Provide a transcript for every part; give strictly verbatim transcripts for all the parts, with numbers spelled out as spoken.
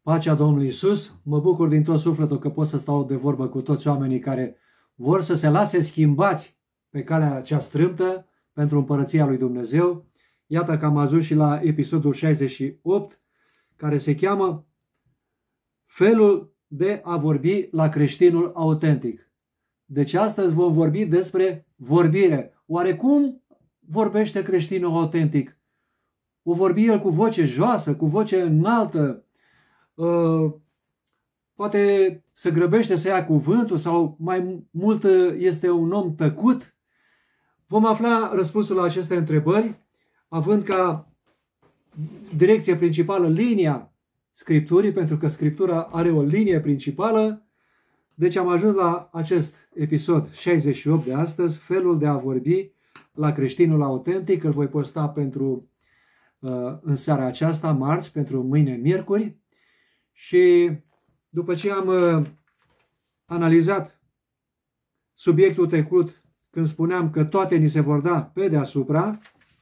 Pacea Domnului Iisus, mă bucur din tot sufletul că pot să stau de vorbă cu toți oamenii care vor să se lase schimbați pe calea cea strâmtă pentru împărăția lui Dumnezeu. Iată că am ajuns și la episodul șaizeci și opt, care se cheamă Felul de a vorbi la creștinul autentic. Deci astăzi vom vorbi despre vorbire. Oare cum vorbește creștinul autentic? O vorbi el cu voce joasă, cu voce înaltă, Uh, poate se grăbește să ia cuvântul sau mai mult este un om tăcut? Vom afla răspunsul la aceste întrebări, având ca direcție principală linia Scripturii, pentru că Scriptura are o linie principală. Deci am ajuns la acest episod șaizeci și opt de astăzi, felul de a vorbi la creștinul autentic. Îl voi posta pentru uh, în seara aceasta, marți, pentru mâine, miercuri. Și după ce am uh, analizat subiectul trecut, când spuneam că toate ni se vor da pe deasupra,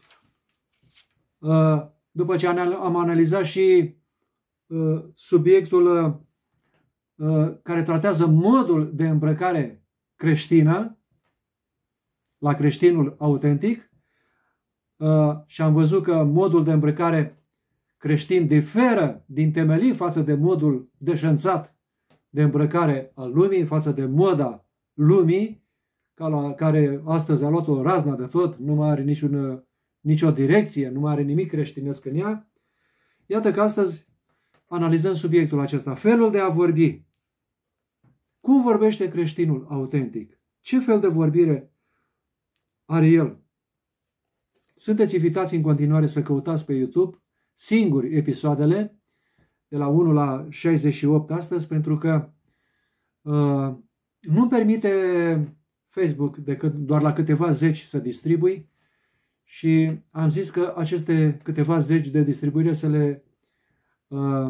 uh, după ce am analizat și uh, subiectul uh, care tratează modul de îmbrăcare creștină, la creștinul autentic, uh, și am văzut că modul de îmbrăcare creștin diferă din temelii față de modul deșanțat de îmbrăcare al lumii, față de moda lumii, care astăzi a luat o razna de tot, nu mai are niciun, nicio direcție, nu mai are nimic creștinesc în ea. Iată că astăzi analizăm subiectul acesta, felul de a vorbi. Cum vorbește creștinul autentic? Ce fel de vorbire are el? Sunteți invitați în continuare să căutați pe YouTube singuri episoadele, de la unu la șaizeci și opt astăzi, pentru că uh, nu-mi permite Facebook decât doar la câteva zeci să distribui și am zis că aceste câteva zeci de distribuire să le uh,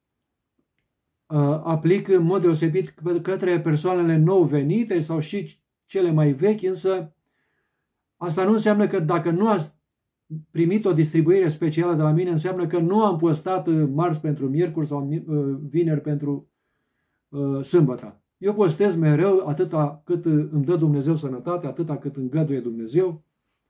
uh, aplic în mod deosebit către persoanele nou venite sau și cele mai vechi, însă asta nu înseamnă că dacă nu ați primit o distribuire specială de la mine, înseamnă că nu am postat marți pentru miercuri sau vineri pentru uh, sâmbătă. Eu postez mereu atâta cât îmi dă Dumnezeu sănătate, atâta cât îngăduie Dumnezeu.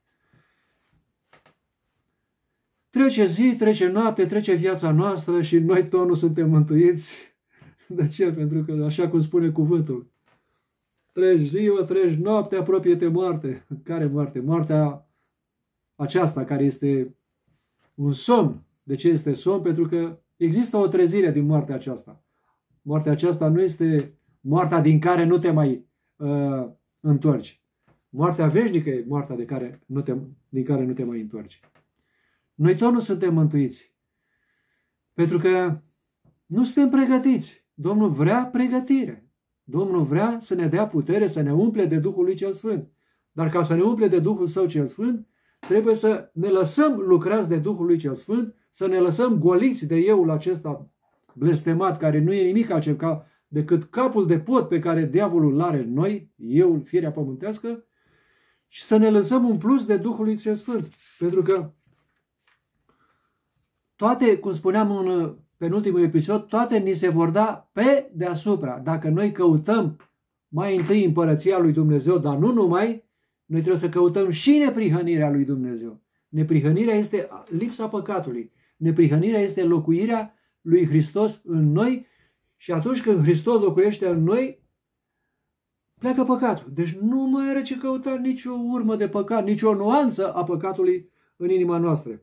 Trece zi, trece noapte, trece viața noastră și noi tot nu suntem mântuiți. De ce? Pentru că, așa cum spune cuvântul, treci ziua, treci noapte, apropie-te moarte. Care moarte? Moartea aceasta care este un somn. De ce este somn? Pentru că există o trezire din moartea aceasta. Moartea aceasta nu este moartea din care nu te mai uh, întorci. Moartea veșnică e moartea de care nu te, din care nu te mai întorci. Noi tot nu suntem mântuiți. Pentru că nu suntem pregătiți. Domnul vrea pregătire. Domnul vrea să ne dea putere, să ne umple de Duhul lui cel Sfânt. Dar ca să ne umple de Duhul Său cel Sfânt, trebuie să ne lăsăm lucrați de Duhul lui cel Sfânt, să ne lăsăm goliți de euul acesta blestemat, care nu e nimic altceva decât capul de pot pe care diavolul îl are în noi, euul, firea pământească, și să ne lăsăm un plus de Duhul lui cel Sfânt. Pentru că toate, cum spuneam în penultimul episod, toate ni se vor da pe deasupra. Dacă noi căutăm mai întâi împărăția lui Dumnezeu, dar nu numai, noi trebuie să căutăm și neprihănirea lui Dumnezeu. Neprihănirea este lipsa păcatului. Neprihănirea este locuirea lui Hristos în noi și atunci când Hristos locuiește în noi, pleacă păcatul. Deci nu mai are ce căuta nicio urmă de păcat, nicio nuanță a păcatului în inima noastră.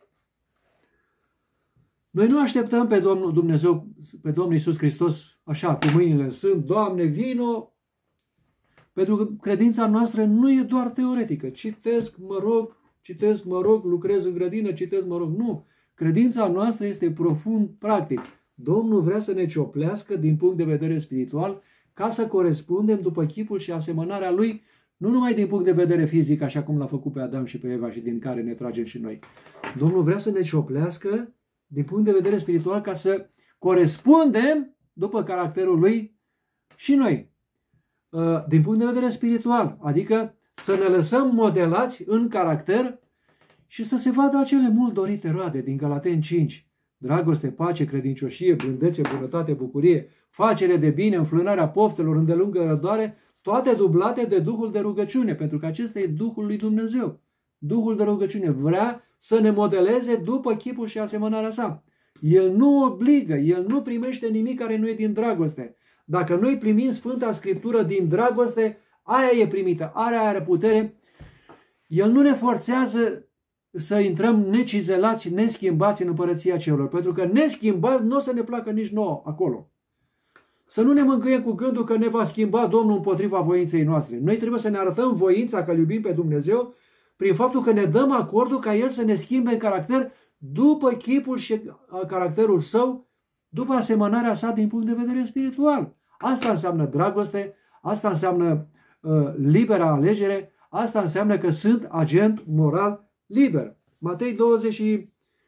Noi nu așteptăm pe Domnul Dumnezeu, pe Domnul Iisus Hristos, așa, cu mâinile în sân, Doamne, vino. Pentru că credința noastră nu e doar teoretică. Citesc, mă rog, citesc, mă rog, lucrez în grădină, citesc, mă rog. Nu. Credința noastră este profund practic. Domnul vrea să ne cioplească din punct de vedere spiritual ca să corespundem după chipul și asemănarea Lui, nu numai din punct de vedere fizic, așa cum l-a făcut pe Adam și pe Eva și din care ne tragem și noi. Domnul vrea să ne cioplească din punct de vedere spiritual ca să corespundem după caracterul Lui și noi. Din punct de vedere spiritual, adică să ne lăsăm modelați în caracter și să se vadă acele mult dorite roade din Galateni cinci. dragoste, pace, credincioșie, blândețe, bunătate, bucurie, facere de bine, înfrânarea poftelor, îndelungă răbdare, toate dublate de Duhul de rugăciune, pentru că acesta e Duhul lui Dumnezeu. Duhul de rugăciune vrea să ne modeleze după chipul și asemănarea sa. El nu obligă, el nu primește nimic care nu e din dragoste. Dacă noi primim Sfânta Scriptură din dragoste, aia e primită, aia are putere. El nu ne forțează să intrăm necizelați, neschimbați în împărăția celor, pentru că neschimbați nu o să ne placă nici nouă acolo. Să nu ne mângâiem cu gândul că ne va schimba Domnul împotriva voinței noastre. Noi trebuie să ne arătăm voința că iubim pe Dumnezeu prin faptul că ne dăm acordul ca El să ne schimbe în caracter după chipul și caracterul Său, după asemănarea sa din punct de vedere spiritual. Asta înseamnă dragoste, asta înseamnă uh, libera alegere, asta înseamnă că sunt agent moral liber. Matei douăzeci și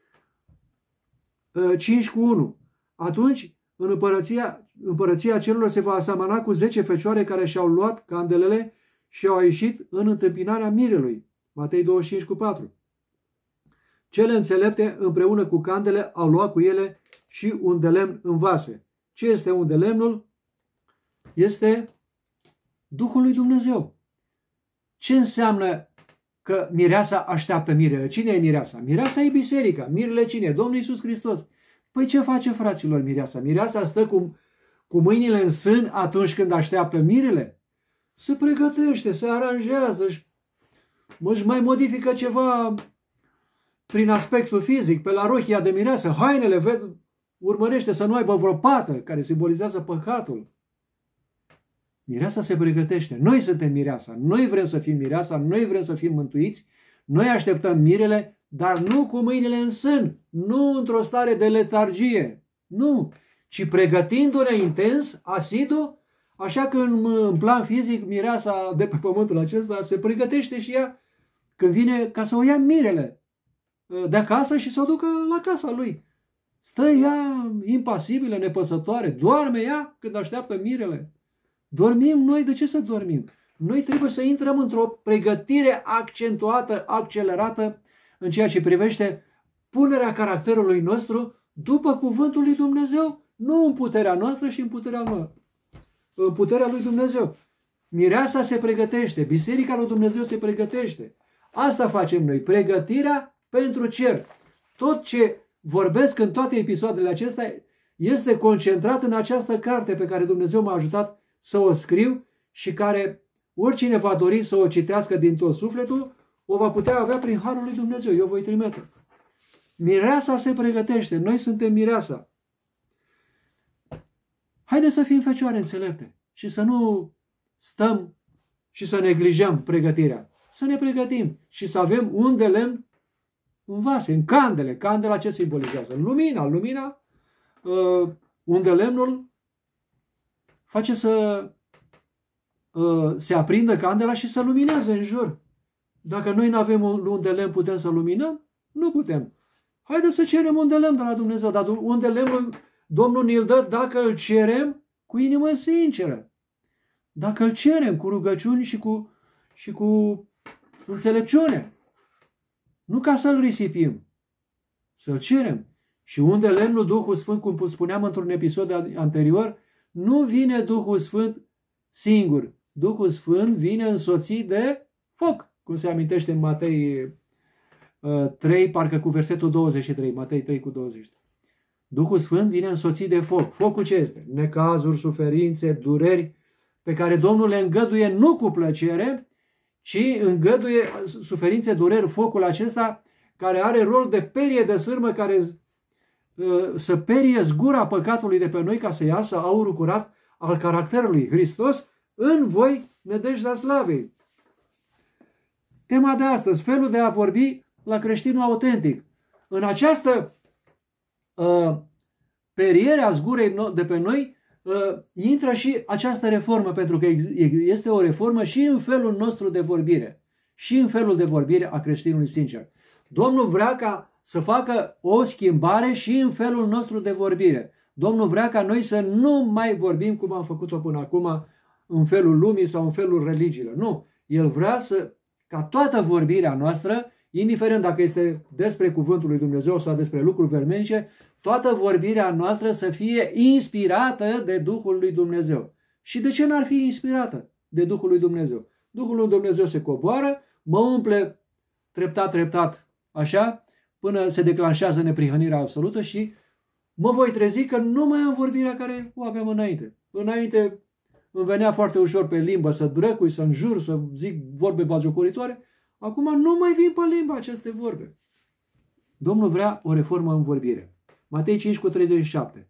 cinci cu unu. Atunci, în împărăția, împărăția celor se va asemăna cu zece fecioare care și-au luat candelele și au ieșit în întâmpinarea mirelui. Matei douăzeci și cinci cu patru. Cele înțelepte împreună cu candele au luat cu ele și un de lemn în vase. Ce este un de lemnul? Este Duhul lui Dumnezeu. Ce înseamnă că mireasa așteaptă mirele? Cine e mireasa? Mireasa e biserica. Mirele cine e? Domnul Iisus Hristos. Păi ce face, fraților, mireasa? Mireasa stă cu, cu mâinile în sân atunci când așteaptă mirele? Se pregătește, se aranjează, își, își mai modifică ceva prin aspectul fizic, pe la rochia de mireasă, hainele, ved, urmărește să nu aibă vreo pată care simbolizează păcatul. Mireasa se pregătește. Noi suntem mireasa. Noi vrem să fim mireasa, noi vrem să fim mântuiți, noi așteptăm mirele, dar nu cu mâinile în sân, nu într-o stare de letargie, nu, ci pregătindu-ne intens, asidu, așa că în, în plan fizic mireasa de pe pământul acesta se pregătește și ea când vine ca să o ia mirele de acasă și să o ducă la casa lui. Stă ea impasibilă, nepăsătoare, doarme ea când așteaptă mirele. Dormim noi, de ce să dormim? Noi trebuie să intrăm într-o pregătire accentuată, accelerată în ceea ce privește punerea caracterului nostru după cuvântul lui Dumnezeu, nu în puterea noastră și în puterea lui, în puterea lui Dumnezeu. Mireasa se pregătește, Biserica lui Dumnezeu se pregătește. Asta facem noi, pregătirea pentru cer. Tot ce vorbesc în toate episoadele acestea este concentrat în această carte pe care Dumnezeu m-a ajutat să o scriu și care oricine va dori să o citească din tot sufletul, o va putea avea prin harul lui Dumnezeu. Eu voi trimite. Mireasa se pregătește. Noi suntem mireasa. Haideți să fim fecioare înțelepte și să nu stăm și să neglijăm pregătirea. Să ne pregătim și să avem un de lemn în vase, în candele. Candela ce simbolizează? Lumina. Lumina, uh, unde lemnul face să uh, se aprindă candela și să lumineze în jur. Dacă noi nu avem un, un de lemn, putem să luminăm? Nu putem. Haideți să cerem un de lemn de la Dumnezeu, dar un de lemn Domnul ne-l dă dacă îl cerem cu inimă sinceră. Dacă îl cerem cu rugăciuni și cu, și cu înțelepciune. Nu ca să-l risipim. Să-l cerem. Și unde lemnul Duhul Sfânt, cum spuneam într-un episod anterior, nu vine Duhul Sfânt singur. Duhul Sfânt vine însoțit de foc. Cum se amintește în Matei trei, parcă cu versetul douăzeci și trei. Matei trei cu douăzeci. Duhul Sfânt vine însoțit de foc. Focul ce este? Necazuri, suferințe, dureri pe care Domnul le îngăduie nu cu plăcere, ci îngăduie suferințe, dureri, focul acesta care are rol de perie de sârmă care să perie zgura păcatului de pe noi ca să iasă aurul curat al caracterului Hristos în voi, nădejdea slavei. Tema de astăzi, felul de a vorbi la creștinul autentic. În această uh, periere a zgurei de pe noi uh, intră și această reformă, pentru că este o reformă și în felul nostru de vorbire, și în felul de vorbire a creștinului sincer. Domnul vrea ca să facă o schimbare și în felul nostru de vorbire. Domnul vrea ca noi să nu mai vorbim cum am făcut-o până acum, în felul lumii sau în felul religiilor. Nu. El vrea să, ca toată vorbirea noastră, indiferent dacă este despre cuvântul lui Dumnezeu sau despre lucruri vermenice, toată vorbirea noastră să fie inspirată de Duhul lui Dumnezeu. Și de ce n-ar fi inspirată de Duhul lui Dumnezeu? Duhul lui Dumnezeu se coboară, mă umple treptat, treptat, așa, până se declanșează neprihănirea absolută și mă voi trezi că nu mai am vorbirea care o aveam înainte. Înainte îmi venea foarte ușor pe limbă să drăcui, să înjur, să zic vorbe bagiocoritoare. Acum nu mai vin pe limba aceste vorbe. Domnul vrea o reformă în vorbire. Matei cinci cu treizeci și șapte.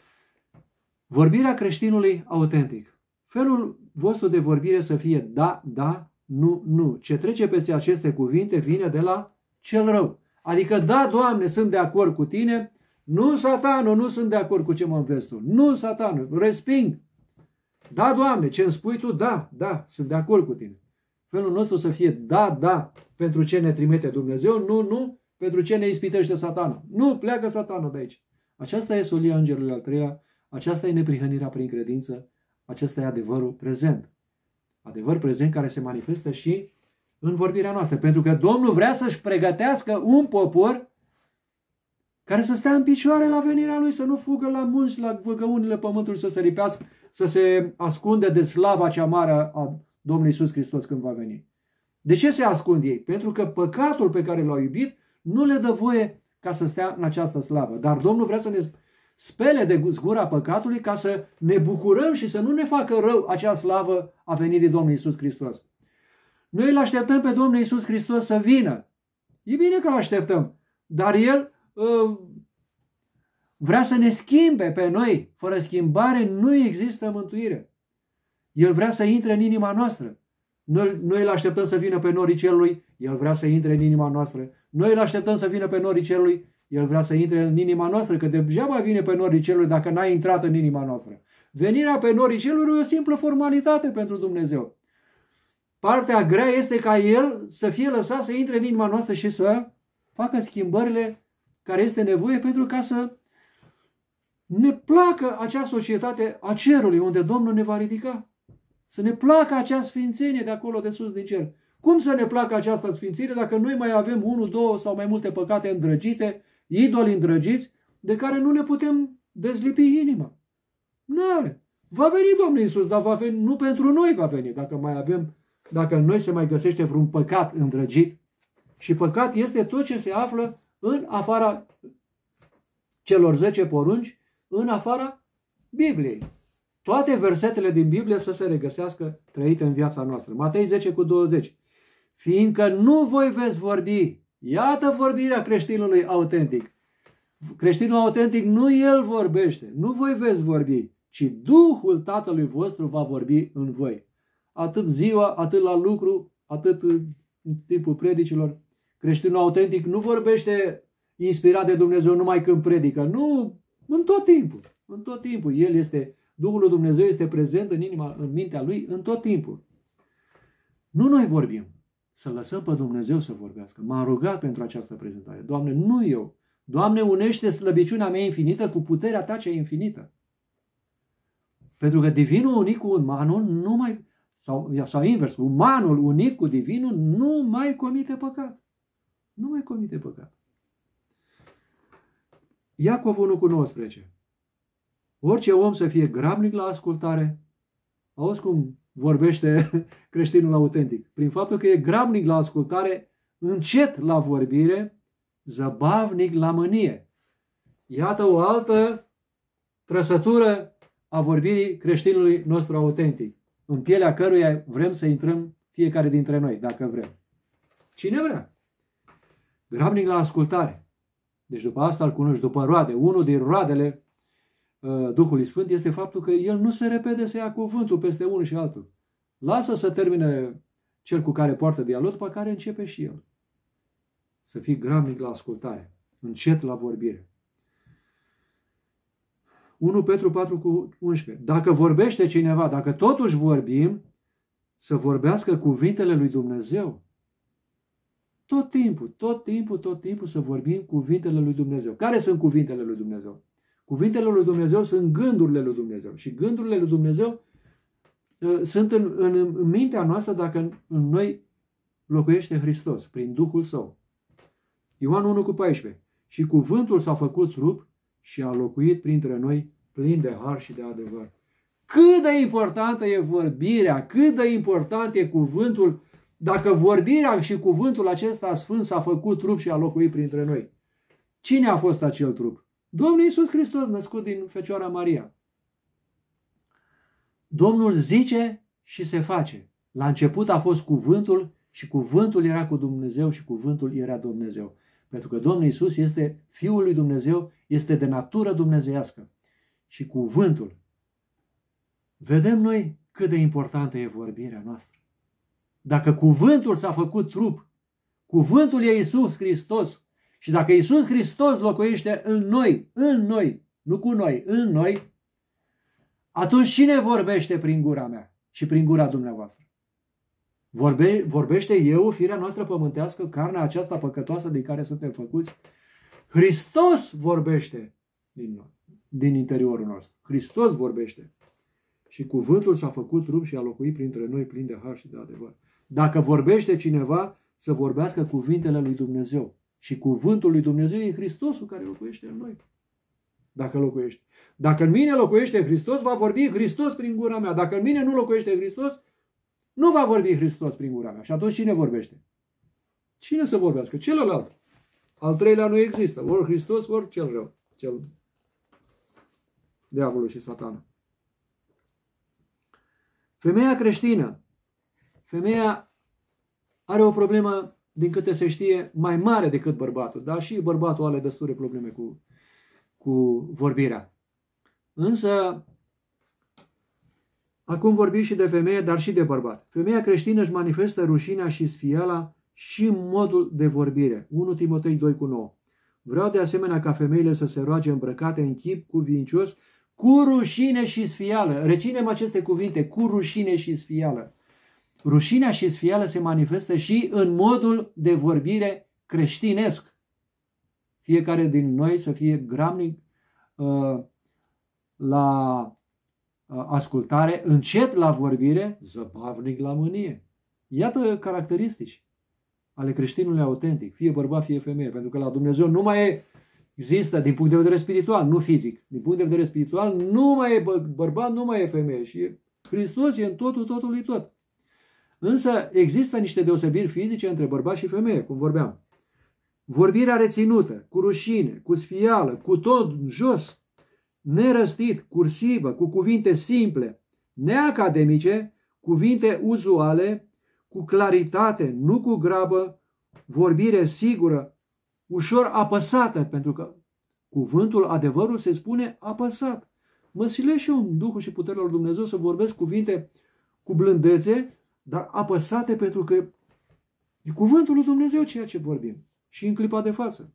Vorbirea creștinului autentic. Felul vostru de vorbire să fie da, da, nu, nu. Ce trece peste aceste cuvinte vine de la cel rău. Adică, da, Doamne, sunt de acord cu tine, nu, Satanul, nu sunt de acord cu ce mă înveți tu. Nu, Satanul, resping. Da, Doamne, ce îmi spui tu, da, da, sunt de acord cu tine. Felul nostru să fie da, da, pentru ce ne trimite Dumnezeu, nu, nu, pentru ce ne ispitește Satanul. Nu, pleacă Satanul de aici. Aceasta e solia îngerului al treilea, aceasta e neprihănirea prin credință, acesta e adevărul prezent. Adevăr prezent care se manifestă și în vorbirea noastră. Pentru că Domnul vrea să-și pregătească un popor care să stea în picioare la venirea Lui, să nu fugă la munți, la văgăunile pământului, să se lipească, să se ascunde de slava cea mare a Domnului Iisus Hristos când va veni. De ce se ascund ei? Pentru că păcatul pe care l-au iubit nu le dă voie ca să stea în această slavă. Dar Domnul vrea să ne spele de zgura păcatului ca să ne bucurăm și să nu ne facă rău acea slavă a venirii Domnului Iisus Hristos. Noi îl așteptăm pe Domnul Iisus Hristos să vină. E bine că îl așteptăm, dar El uh, vrea să ne schimbe pe noi. Fără schimbare nu există mântuire. El vrea să intre în inima noastră. Noi, noi îl așteptăm să vină pe norii cerului, El vrea să intre în inima noastră. Noi îl așteptăm să vină pe norii cerului, El vrea să intre în inima noastră, că degeaba vine pe norii cerului dacă n-a intrat în inima noastră. Venirea pe norii cerului e o simplă formalitate pentru Dumnezeu. Partea grea este ca El să fie lăsat să intre în inima noastră și să facă schimbările care este nevoie pentru ca să ne placă acea societate a cerului unde Domnul ne va ridica. Să ne placă acea sfințenie de acolo de sus din cer. Cum să ne placă această sfințire dacă noi mai avem unul, două sau mai multe păcate îndrăgite, idoli îndrăgiți, de care nu ne putem dezlipi inima? Nu are. Va veni Domnul Iisus, dar va veni, nu pentru noi va veni, dacă mai avem, dacă în noi se mai găsește vreun păcat îndrăgit. Și păcat este tot ce se află în afara celor zece porunci, în afara Bibliei. Toate versetele din Biblie să se regăsească trăite în viața noastră. Matei zece cu douăzeci. Fiindcă nu voi veți vorbi. Iată vorbirea creștinului autentic. Creștinul autentic nu el vorbește, nu voi veți vorbi, ci Duhul Tatălui vostru va vorbi în voi. Atât ziua, atât la lucru, atât în timpul predicilor. Creștinul autentic nu vorbește inspirat de Dumnezeu numai când predică. Nu, în tot timpul. În tot timpul. El este, Duhul lui Dumnezeu este prezent în inima, în mintea lui, în tot timpul. Nu noi vorbim. Să lăsăm pe Dumnezeu să vorbească. M-am rugat pentru această prezentare. Doamne, nu eu. Doamne, unește slăbiciunea mea infinită cu puterea Ta cea infinită. Pentru că divinul unit cu umanul nu mai, sau, sau invers, umanul unit cu divinul nu mai comite păcat. Nu mai comite păcat. Iacov unu cu nouăsprezece. Orice om să fie grabnic la ascultare. Auzi cum vorbește creștinul autentic. Prin faptul că e grabnic la ascultare, încet la vorbire, zăbavnic la mânie. Iată o altă trăsătură a vorbirii creștinului nostru autentic, în pielea căruia vrem să intrăm fiecare dintre noi, dacă vrem. Cine vrea? Grabnic la ascultare. Deci după asta îl cunoști, după roade. Unul din roadele uh, Duhului Sfânt este faptul că el nu se repede să ia cuvântul peste unul și altul. Lasă să termine cel cu care poartă dialog, după care începe și el. Să fii grabnic la ascultare, încet la vorbire. unu Petru patru cu unsprezece. Dacă vorbește cineva, dacă totuși vorbim, să vorbească cuvintele lui Dumnezeu. Tot timpul, tot timpul, tot timpul să vorbim cuvintele lui Dumnezeu. Care sunt cuvintele lui Dumnezeu? Cuvintele lui Dumnezeu sunt gândurile lui Dumnezeu. Și gândurile lui Dumnezeu uh, sunt în, în, în mintea noastră dacă în, în noi locuiește Hristos, prin Duhul Său. Ioan unu cu paisprezece. Și cuvântul s-a făcut trup și a locuit printre noi plin de har și de adevăr. Cât de importantă e vorbirea, cât de important e cuvântul, dacă vorbirea și cuvântul acesta sfânt s-a făcut trup și a locuit printre noi. Cine a fost acel trup? Domnul Iisus Hristos, născut din Fecioara Maria. Domnul zice și se face. La început a fost cuvântul și cuvântul era cu Dumnezeu și cuvântul era Dumnezeu. Pentru că Domnul Iisus este Fiul lui Dumnezeu, este de natură dumnezeiască. Și cuvântul. Vedem noi cât de importantă e vorbirea noastră. Dacă cuvântul s-a făcut trup, cuvântul e Iisus Hristos, și dacă Iisus Hristos locuiește în noi, în noi, nu cu noi, în noi, atunci cine vorbește prin gura mea și prin gura dumneavoastră? Vorbe, vorbește eu, firea noastră pământească, carnea aceasta păcătoasă din care suntem făcuți? Hristos vorbește din noi, din interiorul nostru. Hristos vorbește. Și cuvântul s-a făcut trup și a locuit printre noi plin de har și de adevăr. Dacă vorbește cineva, să vorbească cuvintele lui Dumnezeu. Și cuvântul lui Dumnezeu e Hristosul care locuiește în noi. Dacă locuiește. Dacă în mine locuiește Hristos, va vorbi Hristos prin gura mea. Dacă în mine nu locuiește Hristos, nu va vorbi Hristos prin gura mea. Și atunci cine vorbește? Cine să vorbească? Celălalt. Al treilea nu există. Ori Hristos, ori cel rău. Cel diavolul și satana. Femeia creștină. Femeia are o problemă, din câte se știe, mai mare decât bărbatul. Dar și bărbatul are destule probleme cu, cu vorbirea. Însă, acum vorbim și de femeie, dar și de bărbat. Femeia creștină își manifestă rușinea și sfiala și modul de vorbire. unu Timotei doi cu nouă. Vreau de asemenea ca femeile să se roage îmbrăcate în chip cuvincios, cu rușine și sfială. Reținem aceste cuvinte, cu rușine și sfială. Rușinea și sfială se manifestă și în modul de vorbire creștinesc. Fiecare din noi să fie gramnic uh, la uh, ascultare, încet la vorbire, zăbavnic la mânie. Iată caracteristici ale creștinului autentic, fie bărbat, fie femeie, pentru că la Dumnezeu nu mai e, există din punct de vedere spiritual, nu fizic. Din punct de vedere spiritual nu mai e bă, bărbat, nu mai e femeie și Hristos e în totul, totului tot. Însă există niște deosebiri fizice între bărbat și femeie, cum vorbeam. Vorbirea reținută, cu rușine, cu sfială, cu tot jos, nerăstit, cursivă, cu cuvinte simple, neacademice, cuvinte uzuale, cu claritate, nu cu grabă, vorbire sigură, ușor apăsată, pentru că cuvântul, adevărul se spune apăsat. Mă sfilesc și eu în Duhul și puterea lui Dumnezeu să vorbesc cuvinte cu blândețe, dar apăsate, pentru că e cuvântul lui Dumnezeu ceea ce vorbim. Și în clipa de față.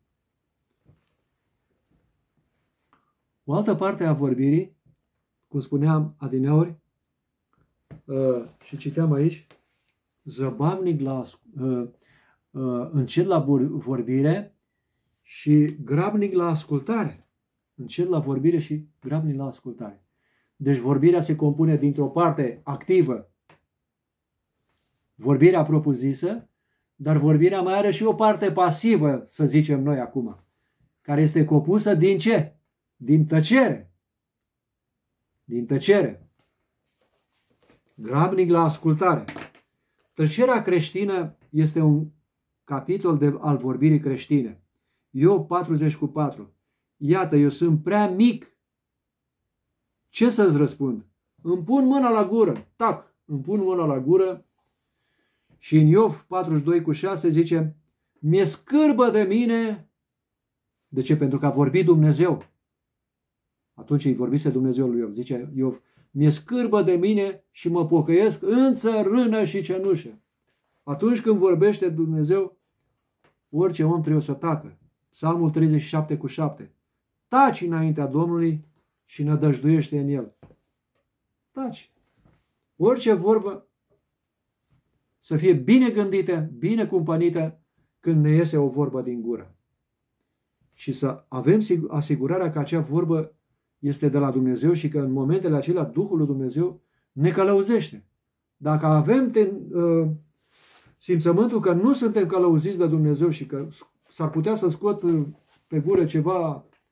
O altă parte a vorbirii, cum spuneam adineori, uh, și citeam aici, zăbavnic la, uh, uh, încet la vorbire și grabnic la ascultare. Încet la vorbire și grabnic la ascultare. Deci vorbirea se compune dintr-o parte activă, vorbirea propriu-zisă, dar vorbirea mai are și o parte pasivă, să zicem noi acum, care este compusă din ce? Din tăcere. Din tăcere. Grabnic la ascultare. Tăcerea creștină este un capitol de, al vorbirii creștine. Iov patruzeci cu patru. Iată, eu sunt prea mic. Ce să-ți răspund? Îmi pun mâna la gură. Tac, îmi pun mâna la gură. Și în Iov patruzeci și doi cu șase zice, mi-e scârbă de mine. De ce? Pentru că a vorbit Dumnezeu. Atunci îi vorbise Dumnezeu lui Iov. Zice Iov, mi-e scârbă de mine și mă pocăiesc în țărână și cenușă. Atunci când vorbește Dumnezeu, orice om trebuie să tacă. Psalmul treizeci și șapte cu șapte. Taci înaintea Domnului și nădăjduiește în El. Taci. Orice vorbă să fie bine gândită, bine cumpănită când ne iese o vorbă din gură. Și să avem asigurarea că acea vorbă este de la Dumnezeu și că în momentele acelea Duhul lui Dumnezeu ne călăuzește. Dacă avem ten, uh, simțământul că nu suntem călăuziți de Dumnezeu și că s-ar putea să scot pe gură ceva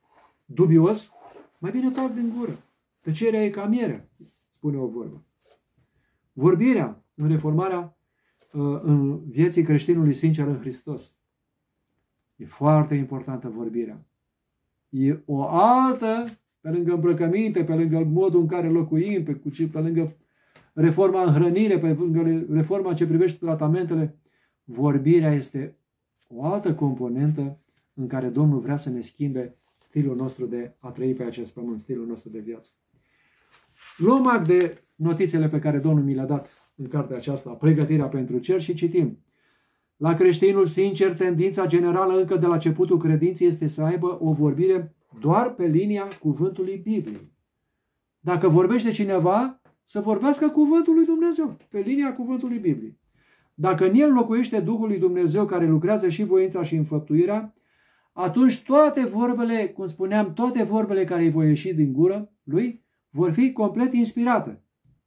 dubios, mai bine tac din gură. Tăcerea e ca mierea, spune o vorbă. Vorbirea în reformarea, în vieții creștinului sincer în Hristos. E foarte importantă vorbirea. E o altă, pe lângă îmbrăcăminte, pe lângă modul în care locuim, pe, pe lângă reforma în hrănire, pe lângă reforma ce privește tratamentele, vorbirea este o altă componentă în care Domnul vrea să ne schimbe stilul nostru de a trăi pe acest pământ, stilul nostru de viață. Luăm act de notițele pe care Domnul mi le-a dat în cartea aceasta, Pregătirea pentru cer, și citim. La creștinul sincer, tendința generală încă de la începutul credinței este să aibă o vorbire doar pe linia cuvântului Bibliei. Dacă vorbește cineva, să vorbească cuvântul lui Dumnezeu, pe linia cuvântului Bibliei. Dacă în el locuiește Duhul lui Dumnezeu care lucrează și voința și înfăptuirea, atunci toate vorbele, cum spuneam, toate vorbele care îi vor ieși din gură lui, vor fi complet inspirate.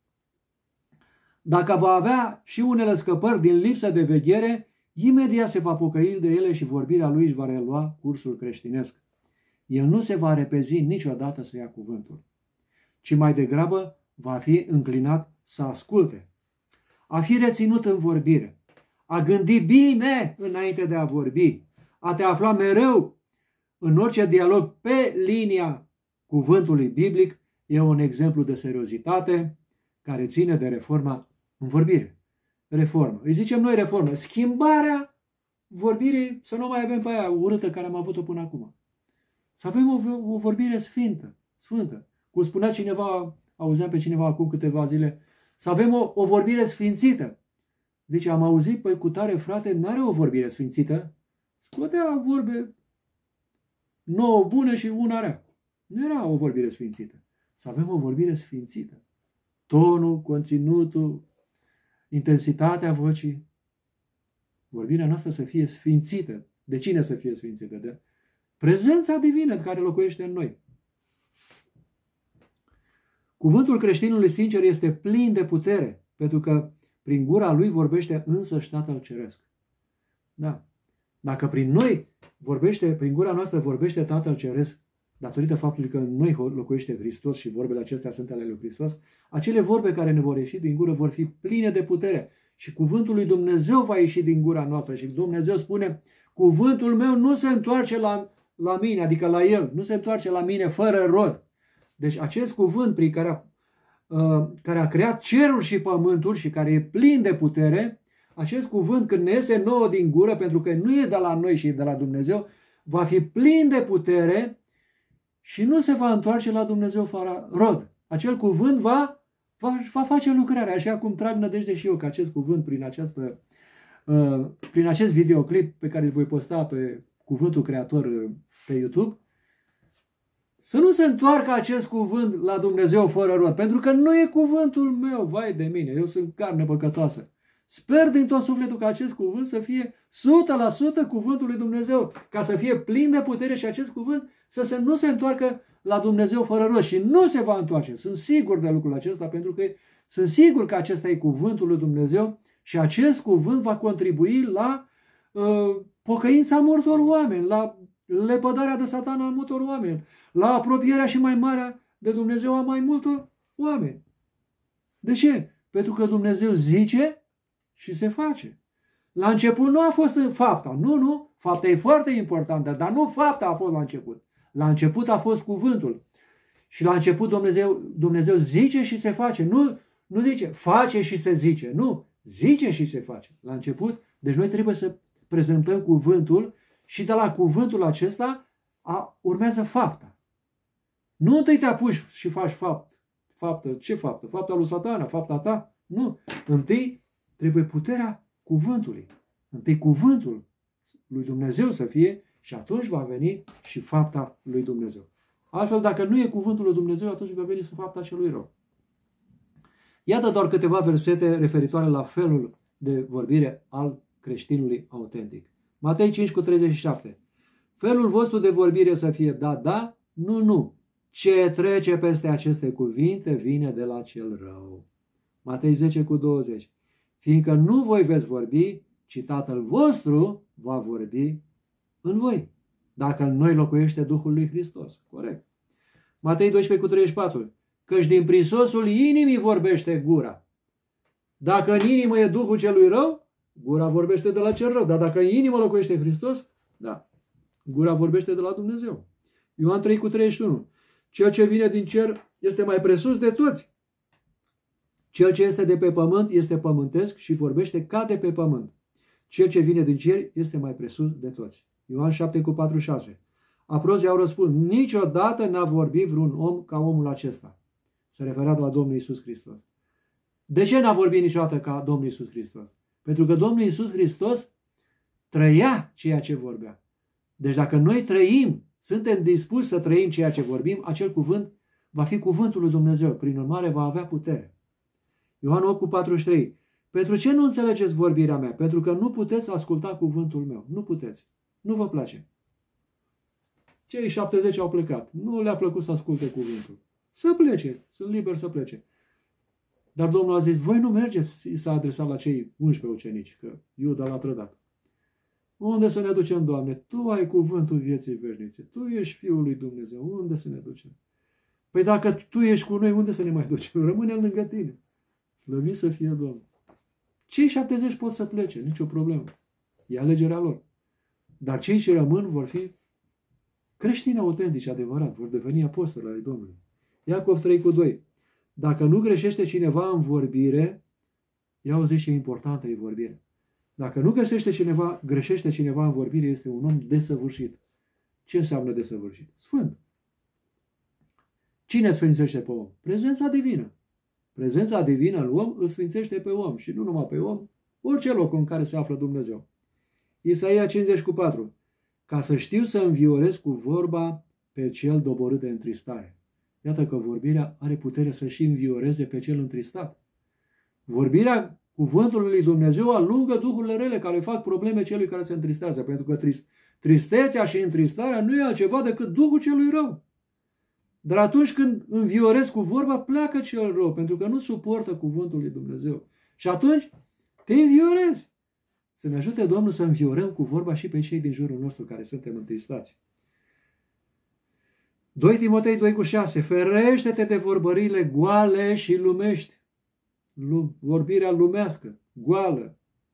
Dacă va avea și unele scăpări din lipsă de veghere, imediat se va pocăi de ele și vorbirea lui își va relua cursul creștinesc. El nu se va repezi niciodată să ia cuvântul, ci mai degrabă va fi înclinat să asculte. A fi reținut în vorbire, a gândi bine înainte de a vorbi, a te afla mereu în orice dialog pe linia cuvântului biblic, e un exemplu de seriozitate care ține de reforma în vorbire. Reformă. Îi zicem noi reformă. Schimbarea vorbirii, să nu mai avem pe aia urâtă care am avut-o până acum. Să avem o, o vorbire sfântă, sfântă. Cum spunea cineva, auzeam pe cineva acum câteva zile, să avem o, o vorbire sfințită. Zice, am auzit, păi cu tare frate, n-are o vorbire sfințită. Scotea vorbe nouă bună și una rea. Nu era o vorbire sfințită. Să avem o vorbire sfințită. Tonul, conținutul, intensitatea vocii. Vorbirea noastră să fie sfințită. De cine să fie sfințită? De prezența divină care locuiește în noi. Cuvântul creștinului sincer este plin de putere, pentru că prin gura lui vorbește însăși Tatăl Ceresc. Da. Dacă prin noi vorbește, prin gura noastră vorbește Tatăl Ceresc, datorită faptului că în noi locuiește Hristos și vorbele acestea sunt ale lui Hristos, acele vorbe care ne vor ieși din gură vor fi pline de putere și cuvântul lui Dumnezeu va ieși din gura noastră. Și Dumnezeu spune, cuvântul meu nu se întoarce la, la mine, adică la El, nu se întoarce la mine fără rod. Deci acest cuvânt prin care a, uh, care a creat cerul și pământul și care e plin de putere, acest cuvânt când ne iese nouă din gură, pentru că nu e de la noi și e de la Dumnezeu, va fi plin de putere și nu se va întoarce la Dumnezeu fără rod. Acel cuvânt va, va, va face lucrarea, așa cum trag nădejde și eu că acest cuvânt prin, această, uh, prin acest videoclip pe care îl voi posta pe Cuvântul Creator uh, pe YouTube, să nu se întoarcă acest cuvânt la Dumnezeu fără rod, pentru că nu e cuvântul meu, vai de mine, eu sunt carne păcătoasă. Sper din tot sufletul ca acest cuvânt să fie o sută la sută cuvântul lui Dumnezeu, ca să fie plin de putere și acest cuvânt să se, nu se întoarcă la Dumnezeu fără rost. Și nu se va întoarce. Sunt sigur de lucrul acesta, pentru că sunt sigur că acesta e cuvântul lui Dumnezeu și acest cuvânt va contribui la uh, pocăința multor oameni, la lepădarea de Satana a multor oameni, la apropierea și mai mare de Dumnezeu a mai multor oameni. De ce? Pentru că Dumnezeu zice și se face. La început nu a fost în fapta. Nu, nu. Fapta e foarte importantă, dar nu fapta a fost la început. La început a fost cuvântul. Și la început Dumnezeu, Dumnezeu zice și se face. Nu, nu zice face și se zice. Nu. Zice și se face. La început. Deci noi trebuie să prezentăm cuvântul și de la cuvântul acesta a, urmează fapta. Nu întâi te apuci și faci fapt. Faptă. Ce faptă? Fapta lui Satana? Fapta ta? Nu. Întâi trebuie puterea cuvântului. Întâi cuvântul lui Dumnezeu să fie și atunci va veni și fapta lui Dumnezeu. Altfel, dacă nu e cuvântul lui Dumnezeu, atunci va veni și fapta celui rău. Iată doar câteva versete referitoare la felul de vorbire al creștinului autentic. Matei cinci cu treizeci și șapte. Felul vostru de vorbire să fie da, da, nu, nu. Ce trece peste aceste cuvinte vine de la cel rău. Matei zece cu douăzeci. Fiindcă nu voi veți vorbi, ci Tatăl vostru va vorbi în voi. dacă în noi locuiește Duhul lui Hristos. Corect. Matei doisprezece cu treizeci și patru. Căci din prisosul inimii vorbește gura. Dacă în inimă e Duhul celui rău, gura vorbește de la cel rău. Dar dacă în inimă locuiește Hristos, da, gura vorbește de la Dumnezeu. Ioan trei cu treizeci și unu. Cel ce vine din cer este mai presus de toți. Cel ce este de pe pământ este pământesc și vorbește ca de pe pământ. Cel ce vine din cer este mai presus de toți. Ioan șapte cu patruzeci și șase. Aprozii au răspuns, niciodată n-a vorbit vreun om ca omul acesta. Se referea la Domnul Iisus Hristos. De ce n-a vorbit niciodată ca Domnul Iisus Hristos? Pentru că Domnul Iisus Hristos trăia ceea ce vorbea. Deci dacă noi trăim, suntem dispuși să trăim ceea ce vorbim, acel cuvânt va fi cuvântul lui Dumnezeu. Prin urmare va avea putere. Ioan opt cu patruzeci și trei. Pentru ce nu înțelegeți vorbirea mea? Pentru că nu puteți asculta cuvântul meu. Nu puteți. Nu vă place. Cei șaptezeci au plecat. Nu le-a plăcut să asculte cuvântul. Să plece. Sunt liberi să plece. Dar Domnul a zis, voi nu mergeți, s-a adresat la cei unsprezece ucenici, că Iuda l-a trădat. Unde să ne ducem, Doamne? Tu ai cuvântul vieții veșnice. Tu ești Fiul lui Dumnezeu. Unde să ne ducem? Păi dacă Tu ești cu noi, unde să ne mai ducem? Rămânem lângă Tine. Slăvit să fie Domnul. Cei șaptezeci pot să plece, nicio problemă. E alegerea lor. Dar cei ce rămân vor fi creștini autentici, adevărat, vor deveni apostoli ai Domnului. Iacov trei cu doi. Dacă nu greșește cineva în vorbire, ia auziți ce importantă e vorbirea. Dacă nu greșește cineva, greșește cineva în vorbire, este un om desăvârșit. Ce înseamnă desăvârșit? Sfânt. Cine sfințește pe om? Prezența divină. Prezența divină în om îl sfințește pe om și nu numai pe om, orice loc în care se află Dumnezeu. Isaia cincizeci cu patru. Ca să știu să înviorez cu vorba pe cel doborât de întristare. Iată că vorbirea are putere să și învioreze pe cel întristat. Vorbirea cuvântului lui Dumnezeu alungă duhurile rele care fac probleme celui care se întristează. Pentru că trist, tristețea și întristarea nu e altceva decât duhul celui rău. Dar atunci când înviorezi cu vorba, pleacă cel rău, pentru că nu suportă cuvântul lui Dumnezeu. Și atunci te înviorezi. Să ne ajute Domnul să înviorăm cu vorba și pe cei din jurul nostru care suntem întristați. doi Timotei doi cu șase. Ferește-te de vorbările goale și lumești. Vorbirea lumească, goală.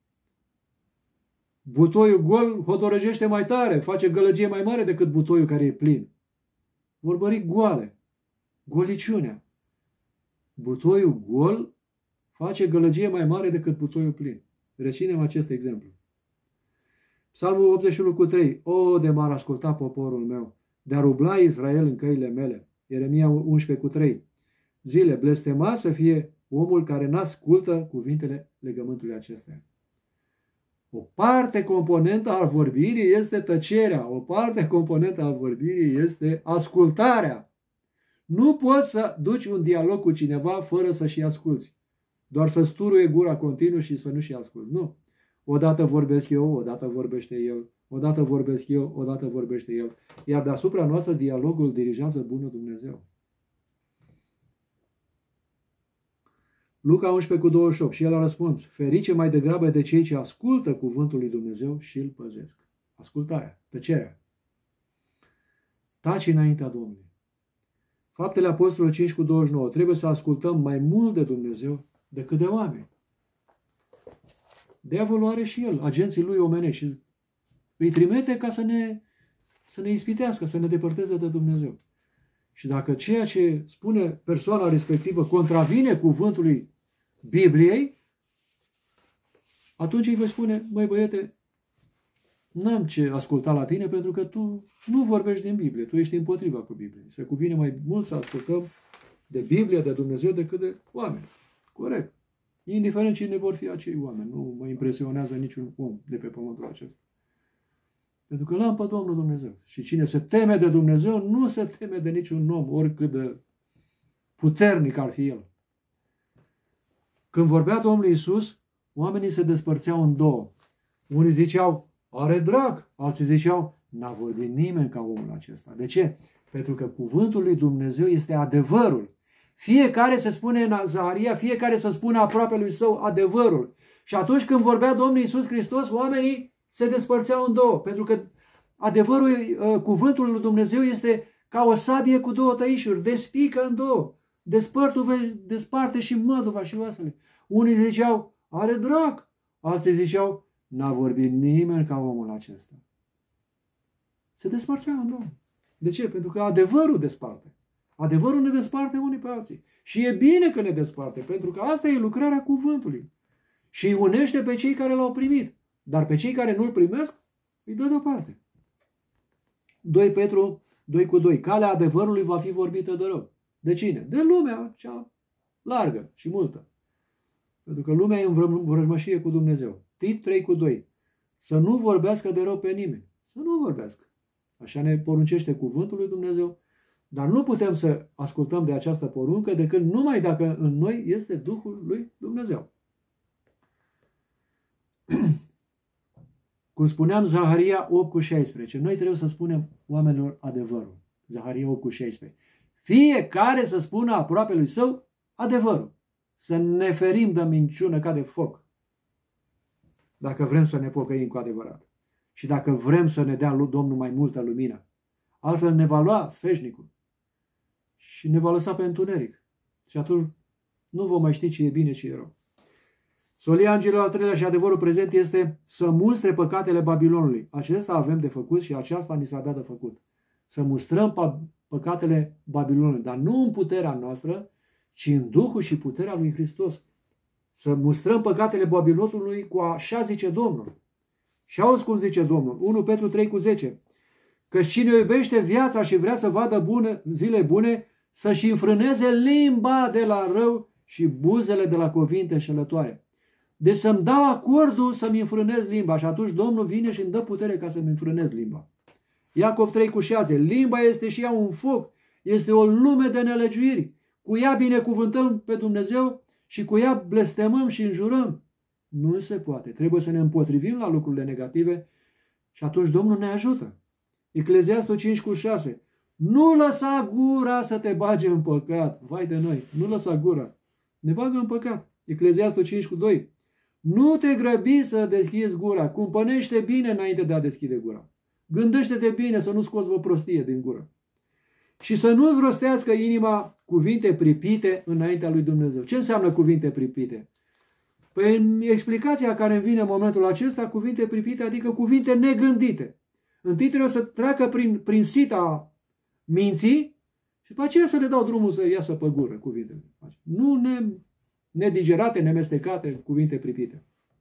Butoiul gol hodorăjește mai tare, face gălăgie mai mare decât butoiul care e plin. Vorbării goale, goliciunea. Butoiul gol face gălăgie mai mare decât butoiul plin. Reținem acest exemplu. Psalmul optzeci și unu cu trei. O, de m-ar asculta poporul meu, de-ar ubla Israel în căile mele. Ieremia unsprezece cu trei. Zile, blestemat să fie omul care n-ascultă cuvintele legământului acestea. O parte componentă a vorbirii este tăcerea. O parte componentă a vorbirii este ascultarea. Nu poți să duci un dialog cu cineva fără să și asculți. Doar să sturuie gura continuu și să nu și asculți. Nu. Odată vorbesc eu, odată vorbește el. Odată vorbesc eu, odată vorbește el. Iar deasupra noastră dialogul dirigează bunul Dumnezeu. Luca unsprezece cu douăzeci și opt. Și el a răspuns, ferice mai degrabă de cei ce ascultă cuvântul lui Dumnezeu și îl păzesc. Ascultarea, tăcerea. Taci înaintea Domnului. Faptele Apostolilor cinci cu douăzeci și nouă. Trebuie să ascultăm mai mult de Dumnezeu decât de oameni. Diavolul are și el agenții lui omenești și îi trimite ca să ne, să ne ispitească, să ne depărteze de Dumnezeu. Și dacă ceea ce spune persoana respectivă contravine cuvântului Bibliei, atunci îi voi spune, măi băiete, n-am ce asculta la tine pentru că tu nu vorbești din Biblie, tu ești împotriva cu Biblie. Se cuvine mai mult să ascultăm de Biblie, de Dumnezeu, decât de oameni. Corect. Indiferent cine vor fi acei oameni. Nu mă impresionează niciun om de pe pământul acesta. Pentru că l-am pe Domnul Dumnezeu. Și cine se teme de Dumnezeu, nu se teme de niciun om, oricât de puternic ar fi el. Când vorbea Domnul Iisus, oamenii se despărțeau în două. Unii ziceau, are drag. Alții ziceau, n-a vorbit nimeni ca omul acesta. De ce? Pentru că cuvântul lui Dumnezeu este adevărul. Fiecare se spune în Zaharia, fiecare să spună aproape lui său adevărul. Și atunci când vorbea Domnul Iisus Hristos, oamenii se despărțeau în două. Pentru că adevărul, cuvântul lui Dumnezeu este ca o sabie cu două tăișuri, despică în două, desparte și măduva și oasele. Unii ziceau, are drac, alții ziceau, n-a vorbit nimeni ca omul acesta. Se despărțea în două. De ce? Pentru că adevărul desparte. Adevărul ne desparte unii pe alții. Și e bine că ne desparte, pentru că asta e lucrarea cuvântului. Și îi unește pe cei care l-au primit. Dar pe cei care nu-l primesc, îi dă deoparte. doi Petru doi cu doi. Calea adevărului va fi vorbită de rău. De cine? De lumea cea largă și multă. Pentru că lumea e în vrăjmășie cu Dumnezeu. Tit trei cu doi. Să nu vorbească de rău pe nimeni. Să nu vorbească. Așa ne poruncește cuvântul lui Dumnezeu. Dar nu putem să ascultăm de această poruncă decât numai dacă în noi este Duhul lui Dumnezeu. Cum spuneam, Zaharia opt cu șaisprezece. Noi trebuie să spunem oamenilor adevărul. Zaharia opt cu șaisprezece. Fiecare să spună aproape lui său adevărul. Să ne ferim de minciună ca de foc. Dacă vrem să ne pocăim cu adevărat. Și dacă vrem să ne dea Domnul mai multă lumină. Altfel ne va lua sfeșnicul. Și ne va lăsa pe întuneric. Și atunci nu vom mai ști ce e bine, ce e rău. Solia Îngerului al treilea și adevărul prezent este să mustre păcatele Babilonului. Acesta avem de făcut și aceasta ni s-a dat de făcut. Să mustrăm păcatele Babilonului, dar nu în puterea noastră, ci în Duhul și puterea lui Hristos. Să mustrăm păcatele Babilonului cu așa zice Domnul. Și auzi cum zice Domnul. unu Petru trei cu zece. Că cine iubește viața și vrea să vadă bune, zile bune, să-și înfrâneze limba de la rău și buzele de la cuvinte înșelătoare. Deci să-mi dau acordul să-mi înfrânez limba și atunci Domnul vine și îmi dă putere ca să-mi înfrânez limba. Iacov trei cu șase. Limba este și ea un foc, este o lume de nelegiuiri. Cu ea binecuvântăm pe Dumnezeu și cu ea blestemăm și înjurăm. Nu se poate. Trebuie să ne împotrivim la lucrurile negative și atunci Domnul ne ajută. Ecleziastul cinci cu șase. Nu lăsa gura să te bage în păcat. Vai de noi. Nu lăsa gura. Ne bagă în păcat. Ecleziastul cinci cu doi. Nu te grăbi să deschizi gura. Cumpănește bine înainte de a deschide gura. Gândește-te bine să nu scoți vă prostie din gură. Și să nu-ți rostească inima cuvinte pripite înaintea lui Dumnezeu. Ce înseamnă cuvinte pripite? Păi în explicația care îmi vine în momentul acesta, cuvinte pripite, adică cuvinte negândite. Întâi trebuie să treacă prin, prin sita minții și după aceea să le dau drumul să iasă pe gură cuvintele. Nu ne, nedigerate, nemestecate, cuvinte pripite.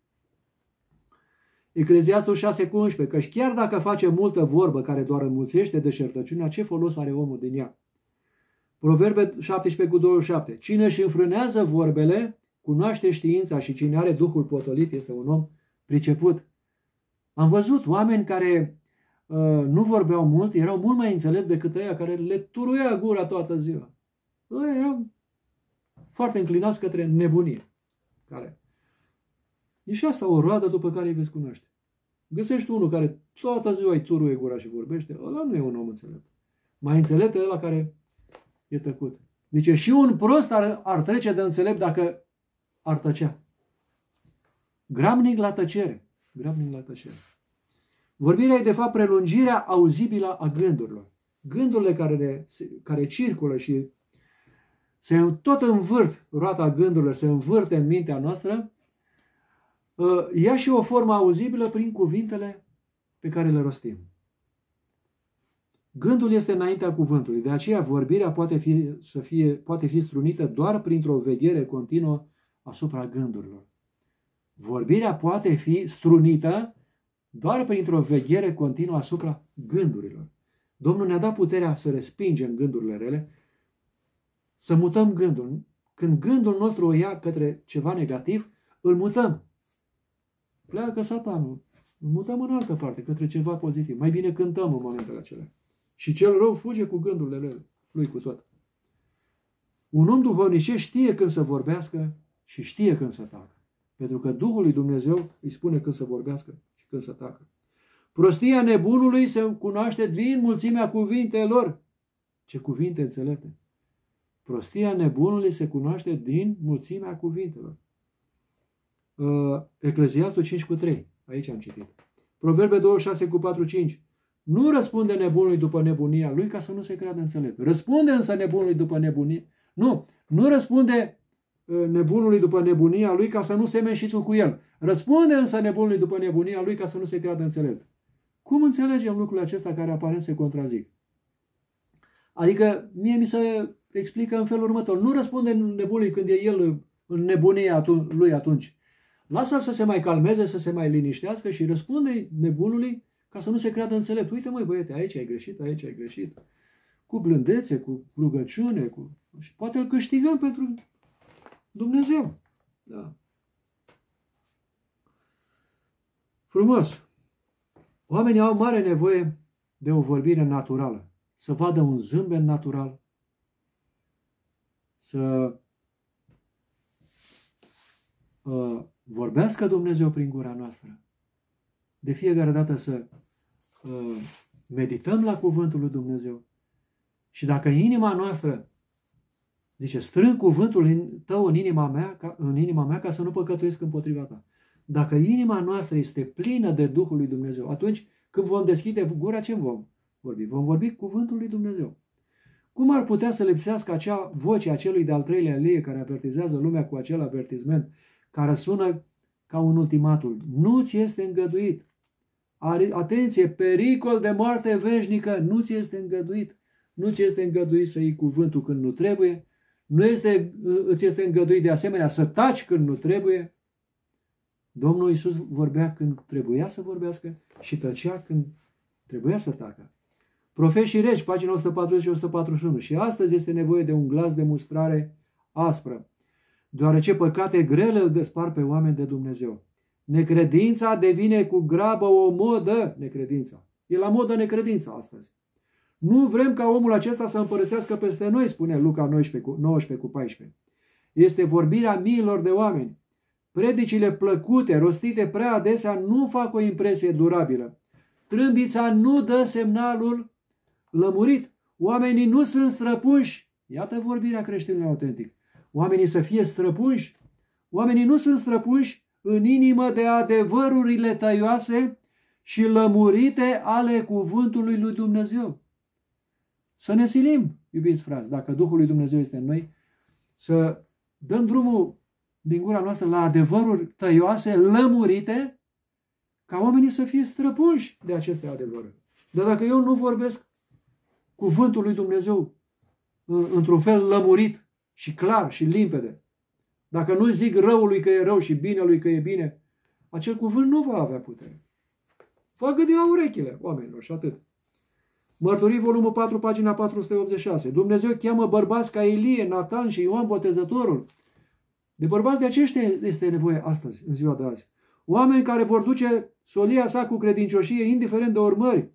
Ecleziastul șase cu unsprezece. Căci chiar dacă face multă vorbă care doar înmulțește deșertăciunea, ce folos are omul din ea? Proverbe șaptesprezece cu douăzeci și șapte. Cine își înfrânează vorbele, cunoaște știința și cine are Duhul potolit este un om priceput. Am văzut oameni care uh, nu vorbeau mult, erau mult mai înțelepți decât ăia care le turuia gura toată ziua. Ăia erau foarte înclinați către nebunie. Care? E și asta o roadă după care îi veți cunoaște. Găsești unul care toată ziua îi turuie gura și vorbește, ăla nu e un om înțelept. Mai înțelept e ăla care e tăcut. Zice, și un prost ar, ar trece de înțelept dacă ar tăcea. Gramnic la tăcere. Gramnic la tăcere. Vorbirea e de fapt prelungirea auzibilă a gândurilor. Gândurile care, le, care circulă și se tot învârt, roata gândurilor se învârte în mintea noastră, ia și o formă auzibilă prin cuvintele pe care le rostim. Gândul este înaintea cuvântului, de aceea vorbirea poate fi, să fie, poate fi strunită doar printr-o veghere continuă asupra gândurilor. Vorbirea poate fi strunită doar printr-o veghere continuă asupra gândurilor. Domnul ne-a dat puterea să respingem gândurile rele, să mutăm gândul. Când gândul nostru o ia către ceva negativ, îl mutăm. Pleacă satanul. Îl mutăm în altă parte, către ceva pozitiv. Mai bine cântăm în momentele acelea. Și cel rău fuge cu gândurile lui cu tot. Un om duhovnicesc știe când să vorbească și știe când să tacă. Pentru că Duhul lui Dumnezeu îi spune când să vorbească și când să tacă. Prostia nebunului se cunoaște din mulțimea cuvintelor. Ce cuvinte înțelepte! Prostia nebunului se cunoaște din mulțimea cuvintelor. Uh, Ecleziastul cinci cu trei. Aici am citit. Proverbe douăzeci și șase cu patru cinci. Nu răspunde nebunului după nebunia lui ca să nu se creadă înțelept. Răspunde însă nebunului după nebunie. Nu, nu răspunde nebunului după nebunia lui ca să nu semeni și tu cu el. Răspunde însă nebunului după nebunia lui ca să nu se creadă înțelept. Cum înțelegem lucrurile acestea care aparent se contrazic? Adică mie mi se explică în felul următor. Nu răspunde nebunului când e el în nebunia lui atunci. Lasă-l să se mai calmeze, să se mai liniștească și răspunde nebunului ca să nu se creadă înțelept. Uite măi băiete, aici ai greșit, aici ai greșit. Cu blândețe, cu rugăciune, cu... și poate îl câștigăm pentru Dumnezeu. Da. Frumos. Oamenii au mare nevoie de o vorbire naturală. Să vadă un zâmbet natural. Să uh, vorbească Dumnezeu prin gura noastră. De fiecare dată să uh, medităm la cuvântul lui Dumnezeu. Și dacă inima noastră, zice, strâng cuvântul tău în inima mea, ca, în inima mea ca să nu păcătuiesc împotriva ta. Dacă inima noastră este plină de Duhul lui Dumnezeu, atunci când vom deschide gura, ce vom vorbi? Vom vorbi cuvântul lui Dumnezeu. Cum ar putea să lipsească acea voce a celui de-al treilea lie care avertizează lumea cu acel avertisment care sună ca un ultimatul? Nu ți este îngăduit. Atenție, pericol de moarte veșnică, nu ți este îngăduit. Nu ți este îngăduit să iei cuvântul când nu trebuie. Nu este, îți este îngăduit de asemenea să taci când nu trebuie. Domnul Iisus vorbea când trebuia să vorbească și tăcea când trebuia să tacă. Profeți și regi, pagina o sută patruzeci și o sută patruzeci și unu. Și astăzi este nevoie de un glas de mustrare aspră, deoarece păcate grele îl despart pe oameni de Dumnezeu. Necredința devine cu grabă o modă, necredința. E la modă necredința astăzi. Nu vrem ca omul acesta să împărățească peste noi, spune Luca nouăsprezece cu paisprezece. Este vorbirea miilor de oameni. Predicile plăcute, rostite prea adesea, nu fac o impresie durabilă. Trâmbița nu dă semnalul lămurit. Oamenii nu sunt străpunși. Iată vorbirea creștinului autentic. Oamenii să fie străpunși. Oamenii nu sunt străpunși în inimă de adevărurile tăioase și lămurite ale cuvântului lui Dumnezeu. Să ne silim, iubiți frați, dacă Duhul lui Dumnezeu este în noi, să dăm drumul din gura noastră la adevăruri tăioase, lămurite, ca oamenii să fie străpunși de aceste adevăruri. Dar dacă eu nu vorbesc cuvântul lui Dumnezeu într-un fel lămurit și clar și limpede, dacă nu zic răului că e rău și binelui că e bine, acel cuvânt nu va avea putere. Va gândi la urechile oamenilor și atât. Mărturii, volumul patru, pagina patru sute optzeci și șase. Dumnezeu cheamă bărbați ca Ilie, Natan și Ioan Botezătorul. De bărbați de aceștia este nevoie astăzi, în ziua de azi. Oameni care vor duce solia sa cu credincioșie, indiferent de urmări.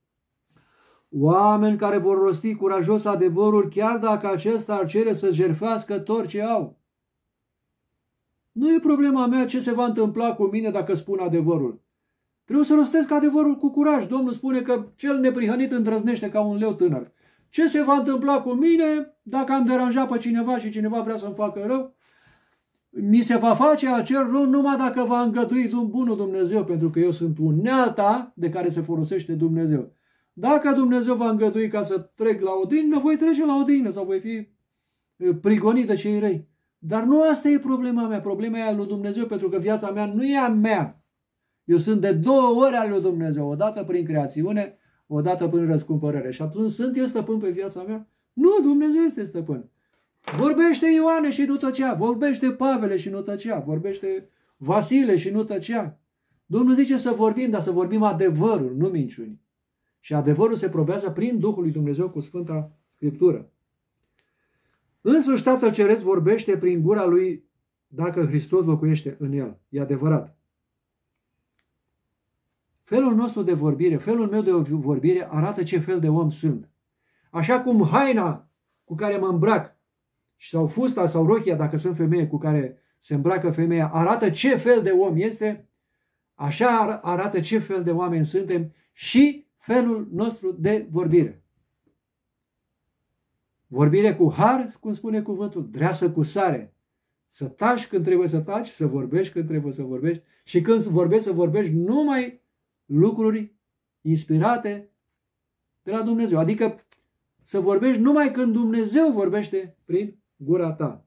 Oameni care vor rosti curajos adevărul, chiar dacă acesta ar cere să jertfească tot ce au. Nu e problema mea ce se va întâmpla cu mine dacă spun adevărul. Trebuie să rostesc adevărul cu curaj. Domnul spune că cel neprihănit îndrăznește ca un leu tânăr. Ce se va întâmpla cu mine dacă am deranjat pe cineva și cineva vrea să-mi facă rău? Mi se va face acel rău numai dacă va îngădui bunul Dumnezeu, pentru că eu sunt unealta de care se folosește Dumnezeu. Dacă Dumnezeu va îngădui ca să trec la odihnă, voi trece la odihnă sau voi fi prigonit de cei răi. Dar nu asta e problema mea. Problema e a lui Dumnezeu, pentru că viața mea nu e a mea. Eu sunt de două ori al lui Dumnezeu, odată prin creațiune, odată prin răscumpărare. Și atunci sunt eu stăpân pe viața mea? Nu, Dumnezeu este stăpân. Vorbește Ioane și nu tăcea, vorbește Pavele și nu tăcea, vorbește Vasile și nu tăcea. Domnul zice să vorbim, dar să vorbim adevărul, nu minciuni. Și adevărul se probează prin Duhul lui Dumnezeu cu Sfânta Scriptură. Însuși Tatăl Ceresc vorbește prin gura lui dacă Hristos locuiește în el. E adevărat. Felul nostru de vorbire, felul meu de vorbire arată ce fel de om sunt. Așa cum haina cu care mă îmbrac, sau fusta sau rochia, dacă sunt femeie cu care se îmbracă femeia, arată ce fel de om este, așa arată ce fel de oameni suntem și felul nostru de vorbire. Vorbire cu har, cum spune cuvântul, dreasă cu sare. Să taci când trebuie să taci, să vorbești când trebuie să vorbești și când vorbești să vorbești numai lucruri inspirate, de la Dumnezeu. Adică să vorbești numai când Dumnezeu vorbește prin gura ta.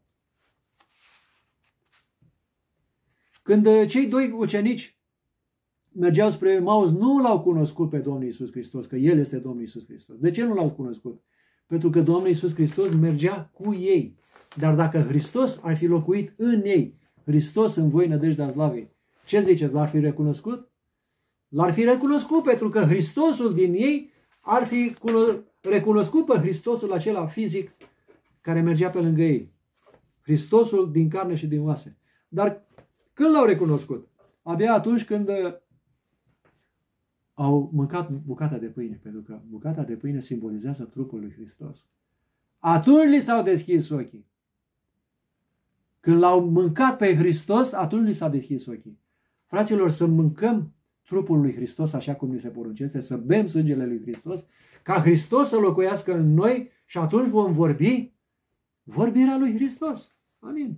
Când cei doi ucenici mergeau spre Emaus, nu l-au cunoscut pe Domnul Iisus Hristos, că El este Domnul Iisus Hristos. De ce nu l-au cunoscut? Pentru că Domnul Iisus Hristos mergea cu ei. Dar dacă Hristos ar fi locuit în ei, Hristos în voi, nădejdea slavei, ce ziceți, l-ar fi recunoscut? L-ar fi recunoscut pentru că Hristosul din ei ar fi recunoscut pe Hristosul acela fizic care mergea pe lângă ei. Hristosul din carne și din oase. Dar când l-au recunoscut? Abia atunci când au mâncat bucata de pâine, pentru că bucata de pâine simbolizează trupul lui Hristos. Atunci li s-au deschis ochii. Când l-au mâncat pe Hristos, atunci li s-a deschis ochii. Fraților, să mâncăm trupul lui Hristos așa cum ni se poruncește, să bem sângele lui Hristos, ca Hristos să locuiască în noi și atunci vom vorbi vorbirea lui Hristos. Amin.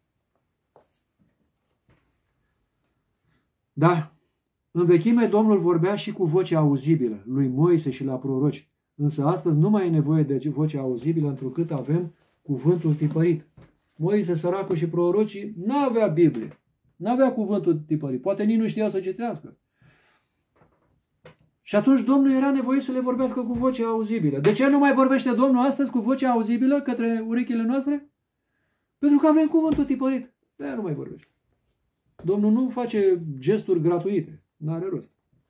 Da, în vechime Domnul vorbea și cu voce auzibilă lui Moise și la proroci, însă astăzi nu mai e nevoie de voce auzibilă, întrucât avem cuvântul tipărit. Moise, săracul și prorocii n-avea Biblie, n-avea cuvântul tipărit, poate nici nu știau să citească. Și atunci Domnul era nevoit să le vorbească cu voce auzibilă. De ce nu mai vorbește Domnul astăzi cu voce auzibilă către urechile noastre? Pentru că avem cuvântul tipărit. De-aia nu mai vorbește. Domnul nu face gesturi gratuite. N-are rost.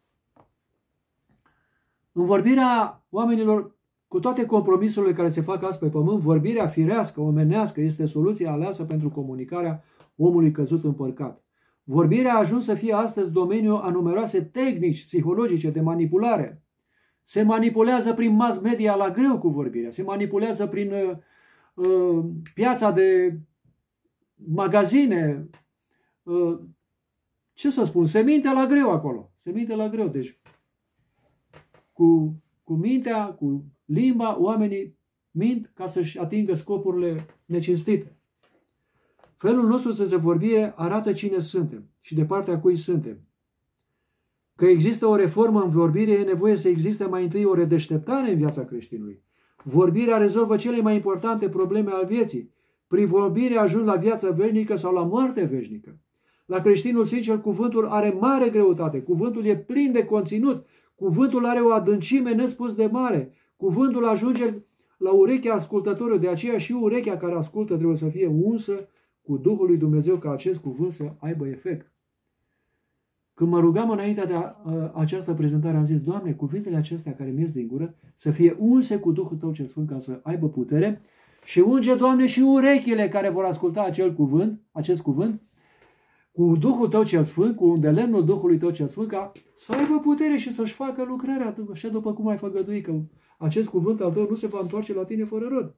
În vorbirea oamenilor, cu toate compromisurile care se fac azi pe pământ, vorbirea firească, omenească, este soluția aleasă pentru comunicarea omului căzut în păcat. Vorbirea a ajuns să fie astăzi domeniul a numeroase tehnici psihologice de manipulare. Se manipulează prin mass media la greu cu vorbirea. Se manipulează prin uh, uh, piața de magazine. Uh, ce să spun? Se minte la greu acolo. Se minte la greu. Deci cu, cu mintea, cu limba, oamenii mint ca să-și atingă scopurile necinstite. Felul nostru să se vorbie arată cine suntem și de partea cui suntem. Că există o reformă în vorbire, e nevoie să existe mai întâi o redeșteptare în viața creștinului. Vorbirea rezolvă cele mai importante probleme al vieții. Prin vorbire ajung la viață veșnică sau la moarte veșnică. La creștinul sincer, cuvântul are mare greutate. Cuvântul e plin de conținut. Cuvântul are o adâncime nespus de mare. Cuvântul ajunge la urechea ascultătorului. De aceea și urechea care ascultă trebuie să fie unsă cu Duhul lui Dumnezeu ca acest cuvânt să aibă efect. Când mă rugam înainte de a, a, această prezentare, am zis, Doamne, cuvintele acestea care mi ies din gură să fie unse cu Duhul Tău cel Sfânt ca să aibă putere și unge, Doamne, și urechile care vor asculta acel cuvânt, acest cuvânt, cu Duhul Tău cel Sfânt, cu îndelemnul Duhului Tău cel Sfânt, ca să aibă putere și să-și facă lucrarea, așa după cum ai făgăduit, că acest cuvânt al Tău nu se va întoarce la tine fără rod.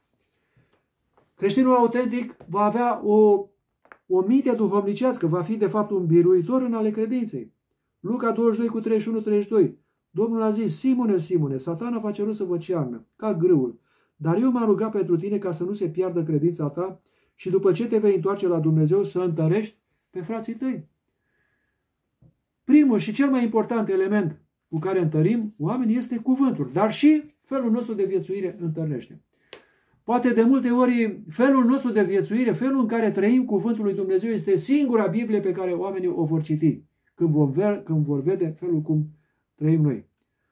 Creștinul autentic va avea o, o minte duhovnicească, va fi de fapt un biruitor în ale credinței. Luca douăzeci și doi cu treizeci și unu treizeci și doi. Domnul a zis, Simone, Simone, Satana va cerut să vă cearnă, ca grâul, dar eu m-am rugat pentru tine ca să nu se piardă credința ta și după ce te vei întoarce la Dumnezeu să întărești pe frații tăi. Primul și cel mai important element cu care întărim oamenii este cuvântul, dar și felul nostru de viețuire întărește. Poate de multe ori felul nostru de viețuire, felul în care trăim cuvântul lui Dumnezeu este singura Biblie pe care oamenii o vor citi când vor, ver, când vor vede felul cum trăim noi.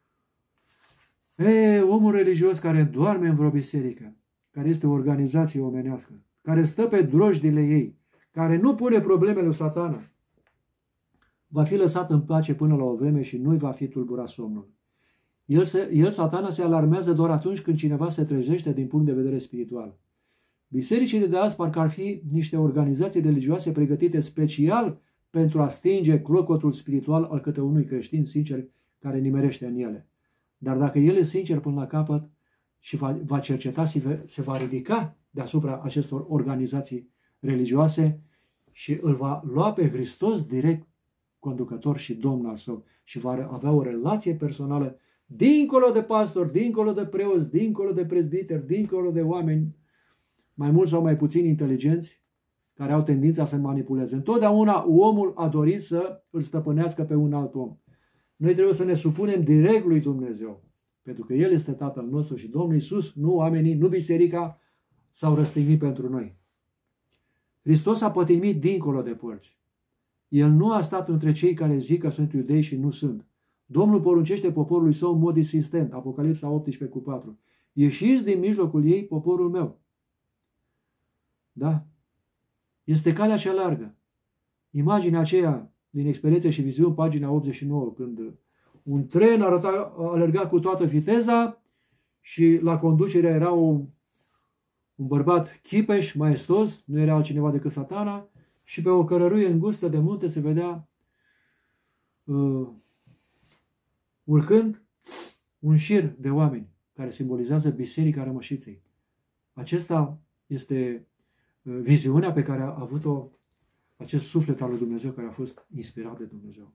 E, omul religios care doarme în vreo biserică, care este o organizație omenească, care stă pe drojdile ei, care nu pune problemele lui Satana, va fi lăsat în pace până la o vreme și nu-i va fi tulburat somnul. El, se, el, Satana, se alarmează doar atunci când cineva se trezește din punct de vedere spiritual. Bisericile de azi parcă ar fi niște organizații religioase pregătite special pentru a stinge clocotul spiritual al câte unui creștin sincer care nimerește în ele. Dar dacă el e sincer până la capăt și va, va cerceta, se va ridica deasupra acestor organizații religioase și îl va lua pe Hristos direct conducător și domn al său și va avea o relație personală dincolo de pastori, dincolo de preoți, dincolo de prezbiteri, dincolo de oameni mai mulți sau mai puțin inteligenți care au tendința să manipuleze. Întotdeauna omul a dorit să îl stăpânească pe un alt om. Noi trebuie să ne supunem direct lui Dumnezeu. Pentru că El este Tatăl nostru și Domnul Iisus, nu oamenii, nu biserica, s-au răstignit pentru noi. Hristos a pătimit dincolo de porți. El nu a stat între cei care zic că sunt iudei și nu sunt. Domnul poruncește poporului său în mod insistent. Apocalipsa optsprezece cu patru. Ieșiți din mijlocul ei, poporul meu. Da? Este calea cea largă. Imaginea aceea din Experiențe și Viziuni, pagina optzeci și nouă, când un tren arăta, alerga cu toată viteza și la conducere era un, un bărbat chipeș, maestos, nu era altcineva decât Satana, și pe o cărăruie îngustă de munte se vedea uh, urcând un șir de oameni care simbolizează Biserica Rămășiței. Acesta este uh, viziunea pe care a avut-o acest suflet al lui Dumnezeu care a fost inspirat de Dumnezeu.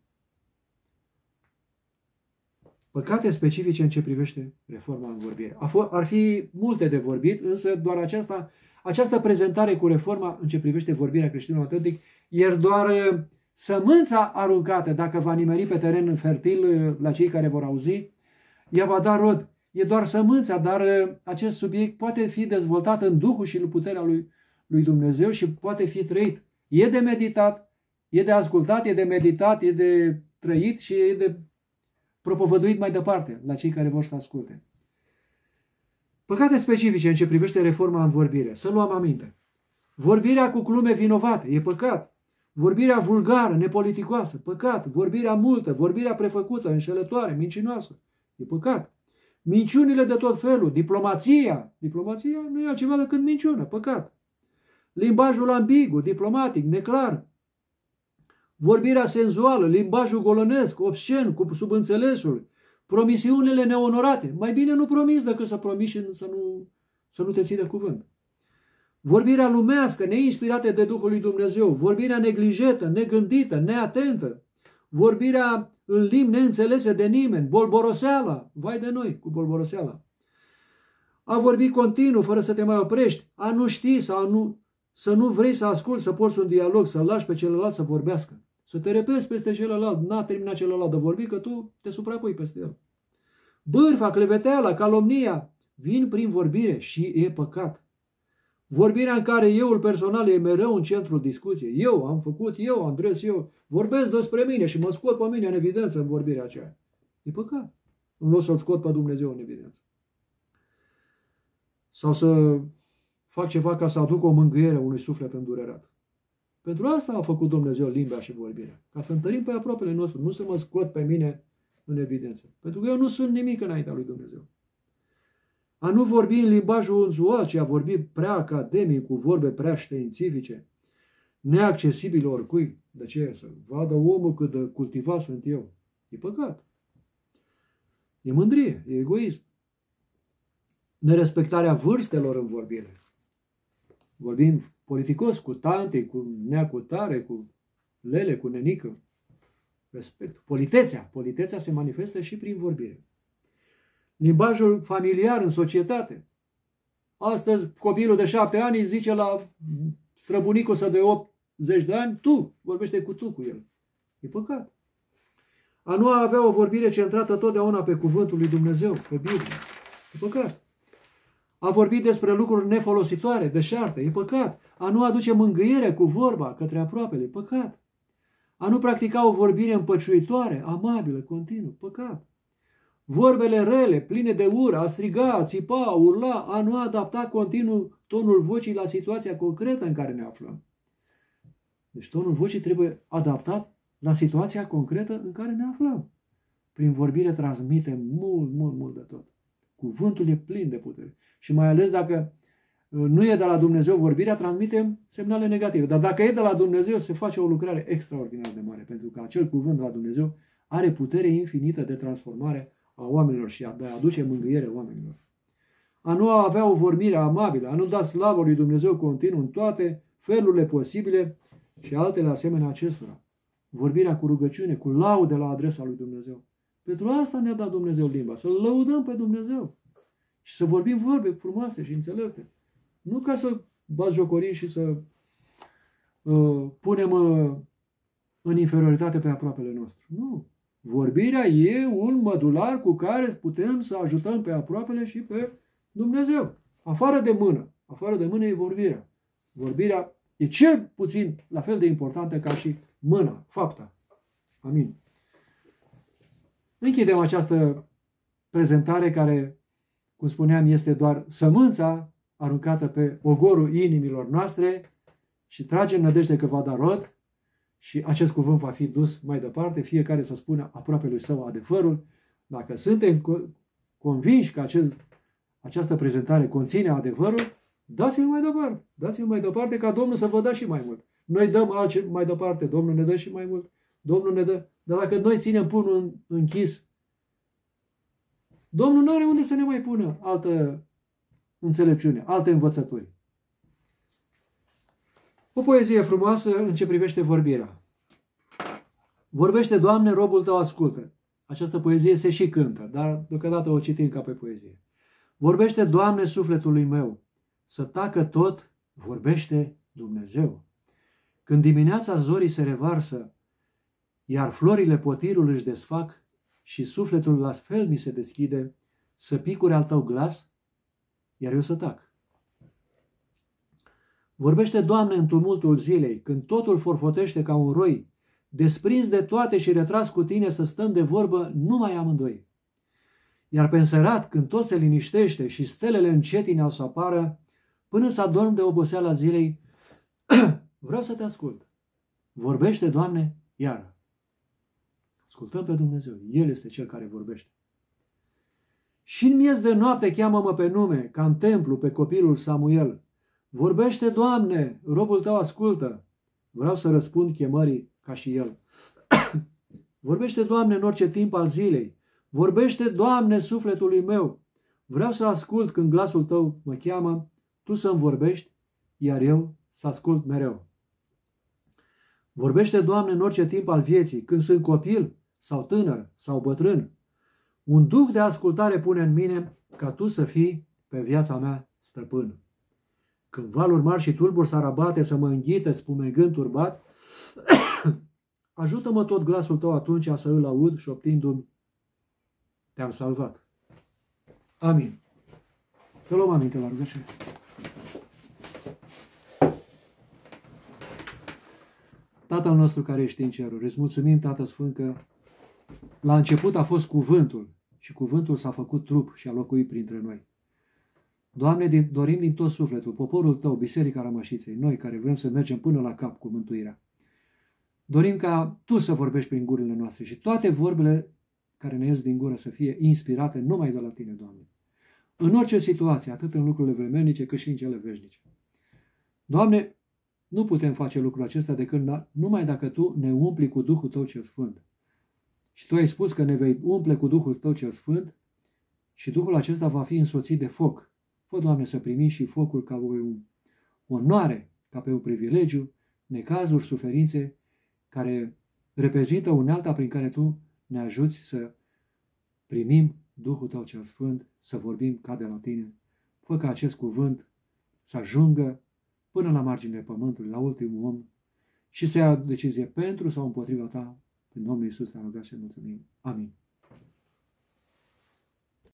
Păcate specifice în ce privește reforma în vorbire. Ar fi multe de vorbit, însă doar aceasta, această prezentare cu reforma în ce privește vorbirea creștinului autentic e doar sămânța aruncată, dacă va nimeri pe teren fertil la cei care vor auzi, ea va da rod. E doar sămânța, dar acest subiect poate fi dezvoltat în Duhul și în puterea lui, lui Dumnezeu și poate fi trăit. E de meditat, e de ascultat, e de meditat, e de trăit și e de propovăduit mai departe la cei care vor să asculte. Păcate specifice în ce privește reforma în vorbire. Să luăm aminte. Vorbirea cu glume vinovate, e păcat. Vorbirea vulgară, nepoliticoasă, păcat. Vorbirea multă, vorbirea prefăcută, înșelătoare, mincinoasă, e păcat. Minciunile de tot felul, diplomația, diplomația nu e altceva decât minciună, păcat. Limbajul ambigu, diplomatic, neclar. Vorbirea senzuală, limbajul golănesc, obscen, cu subînțelesul, promisiunile neonorate. Mai bine nu promiți decât să promiți și să nu, să nu te ții de cuvânt. Vorbirea lumească, neinspirată de Duhul lui Dumnezeu. Vorbirea neglijentă, negândită, neatentă. Vorbirea în limbi neînțelese de nimeni. Bolboroseala. Vai de noi cu bolboroseala. A vorbi continuu, fără să te mai oprești. A nu ști sau nu, să nu vrei să asculți, să porți un dialog, să-l lași pe celălalt să vorbească. Să te repezi peste celălalt. N-a terminat celălalt de vorbi, că tu te suprapui peste el. Bârfa, cleveteala, calomnia vin prin vorbire și e păcat. Vorbirea în care euul personal e mereu în centrul discuției. Eu am făcut, eu am dres, eu vorbesc despre mine și mă scot pe mine în evidență în vorbirea aceea. E păcat. În loc să-L scot pe Dumnezeu în evidență. Sau să fac ceva ca să aduc o mângâiere unui suflet îndurerat. Pentru asta a făcut Dumnezeu limba și vorbirea. Ca să întărim pe aproapele nostru, nu să mă scot pe mine în evidență. Pentru că eu nu sunt nimic înaintea lui Dumnezeu. A nu vorbi în limbajul uzual, ci a vorbi prea academic, cu vorbe prea științifice, neaccesibile oricui. De ce? Să vadă omul cât de cultivat sunt eu. E păcat. E mândrie, e egoism. Nerespectarea vârstelor în vorbire. Vorbim politicos, cu tante, cu neacutare, cu lele, cu nenică. Respect. Politețea. Politețea se manifestă și prin vorbire. Limbajul familiar în societate. Astăzi copilul de șapte ani îi zice la străbunicul să de optzeci de ani, tu, vorbește cu tu cu el. E păcat. A nu avea o vorbire centrată totdeauna pe cuvântul lui Dumnezeu, pe Biblie. E păcat. A vorbi despre lucruri nefolositoare, deșarte, e păcat. A nu aduce mângâiere cu vorba către aproapele, e păcat. A nu practica o vorbire împăciuitoare, amabilă, continuă, păcat. Vorbele rele, pline de ură, a striga, a țipa, a urla, a nu adapta continuu tonul vocii la situația concretă în care ne aflăm. Deci tonul vocii trebuie adaptat la situația concretă în care ne aflăm. Prin vorbire transmitem mult, mult, mult de tot. Cuvântul e plin de putere. Și mai ales dacă nu e de la Dumnezeu vorbirea, transmitem semnale negative. Dar dacă e de la Dumnezeu, se face o lucrare extraordinar de mare. Pentru că acel cuvânt de la Dumnezeu are putere infinită de transformare a oamenilor și de a aduce mângâiere oamenilor. A nu avea o vorbire amabilă, a nu da slavă lui Dumnezeu continuu în toate felurile posibile și altele asemenea acestora. Vorbirea cu rugăciune, cu laude la adresa lui Dumnezeu. Pentru asta ne-a dat Dumnezeu limba, să-L lăudăm pe Dumnezeu și să vorbim vorbe frumoase și înțelepte. Nu ca să batjocorim și să uh, punem uh, în inferioritate pe aproapele nostru. Nu. Vorbirea e un mădular cu care putem să ajutăm pe aproapele și pe Dumnezeu. Afară de mână. Afară de mână e vorbirea. Vorbirea e cel puțin la fel de importantă ca și mâna, fapta. Amin. Închidem această prezentare care, cum spuneam, este doar sămânța aruncată pe ogorul inimilor noastre și tragem nădejde că va da rod și acest cuvânt va fi dus mai departe, fiecare să spună aproape lui său adevărul. Dacă suntem convinși că acest, această prezentare conține adevărul, dați-l mai departe. Dați-l mai departe ca Domnul să vă dea și mai mult. Noi dăm altceva mai departe, Domnul ne dă și mai mult. Domnul ne dă. Dar dacă noi ținem pumnul închis, Domnul nu are unde să ne mai pună altă înțelepciune, alte învățături. O poezie frumoasă în ce privește vorbirea. Vorbește, Doamne, robul tău ascultă. Această poezie se și cântă, dar deocamdată o citim ca pe poezie. Vorbește, Doamne, sufletului meu, să tacă tot, vorbește Dumnezeu. Când dimineața zorii se revarsă, iar florile potirul își desfac și sufletul la fel mi se deschide, să picure al tău glas, iar eu să tac. Vorbește, Doamne, în tumultul zilei, când totul forfotește ca un roi, desprins de toate și retras cu tine să stăm de vorbă numai amândoi. Iar pe înserat, când tot se liniștește și stelele încetineau să apară, până să adorm de oboseala zilei, vreau să te ascult. Vorbește, Doamne, iară. Ascultăm pe Dumnezeu. El este Cel care vorbește. Și în miez de noapte cheamă-mă pe nume, ca în templu pe copilul Samuel. Vorbește, Doamne, robul tău ascultă. Vreau să răspund chemării ca și el. Vorbește, Doamne, în orice timp al zilei. Vorbește, Doamne, sufletului meu. Vreau să ascult când glasul tău mă cheamă, tu să-mi vorbești, iar eu să ascult mereu. Vorbește, Doamne, în orice timp al vieții, când sunt copil sau tânăr sau bătrân. Un duh de ascultare pune în mine ca tu să fii pe viața mea stăpân. Când valuri mari și tulburi s-ar abate să mă înghite spumegând turbat, ajută-mă tot glasul tău atunci să îl aud șoptindu-mi, te-am salvat. Amin. Să luăm aminte la rugăciune. Tatăl nostru care ești în ceruri, îți mulțumim, Tată Sfânt, că la început a fost cuvântul și cuvântul s-a făcut trup și a locuit printre noi. Doamne, dorim din tot sufletul, poporul tău, Biserica Rămășiței, noi care vrem să mergem până la cap cu mântuirea. Dorim ca tu să vorbești prin gurile noastre și toate vorbele care ne ies din gură să fie inspirate numai de la tine, Doamne. În orice situație, atât în lucrurile vremelnice cât și în cele veșnice. Doamne, nu putem face lucrul acesta decât numai dacă tu ne umpli cu Duhul tău cel Sfânt. Și tu ai spus că ne vei umple cu Duhul tău cel Sfânt și Duhul acesta va fi însoțit de foc. Fă, Doamne, să primim și focul ca o onoare, ca pe un privilegiu, necazuri, suferințe, care reprezintă unealta prin care tu ne ajuți să primim Duhul tău cel Sfânt, să vorbim ca de la tine. Fă ca acest cuvânt să ajungă până la marginile pământului, la ultimul om, și să ia decizie pentru sau împotriva ta. Prin Domnul Iisus te-am rugat și mulțumim. Amin.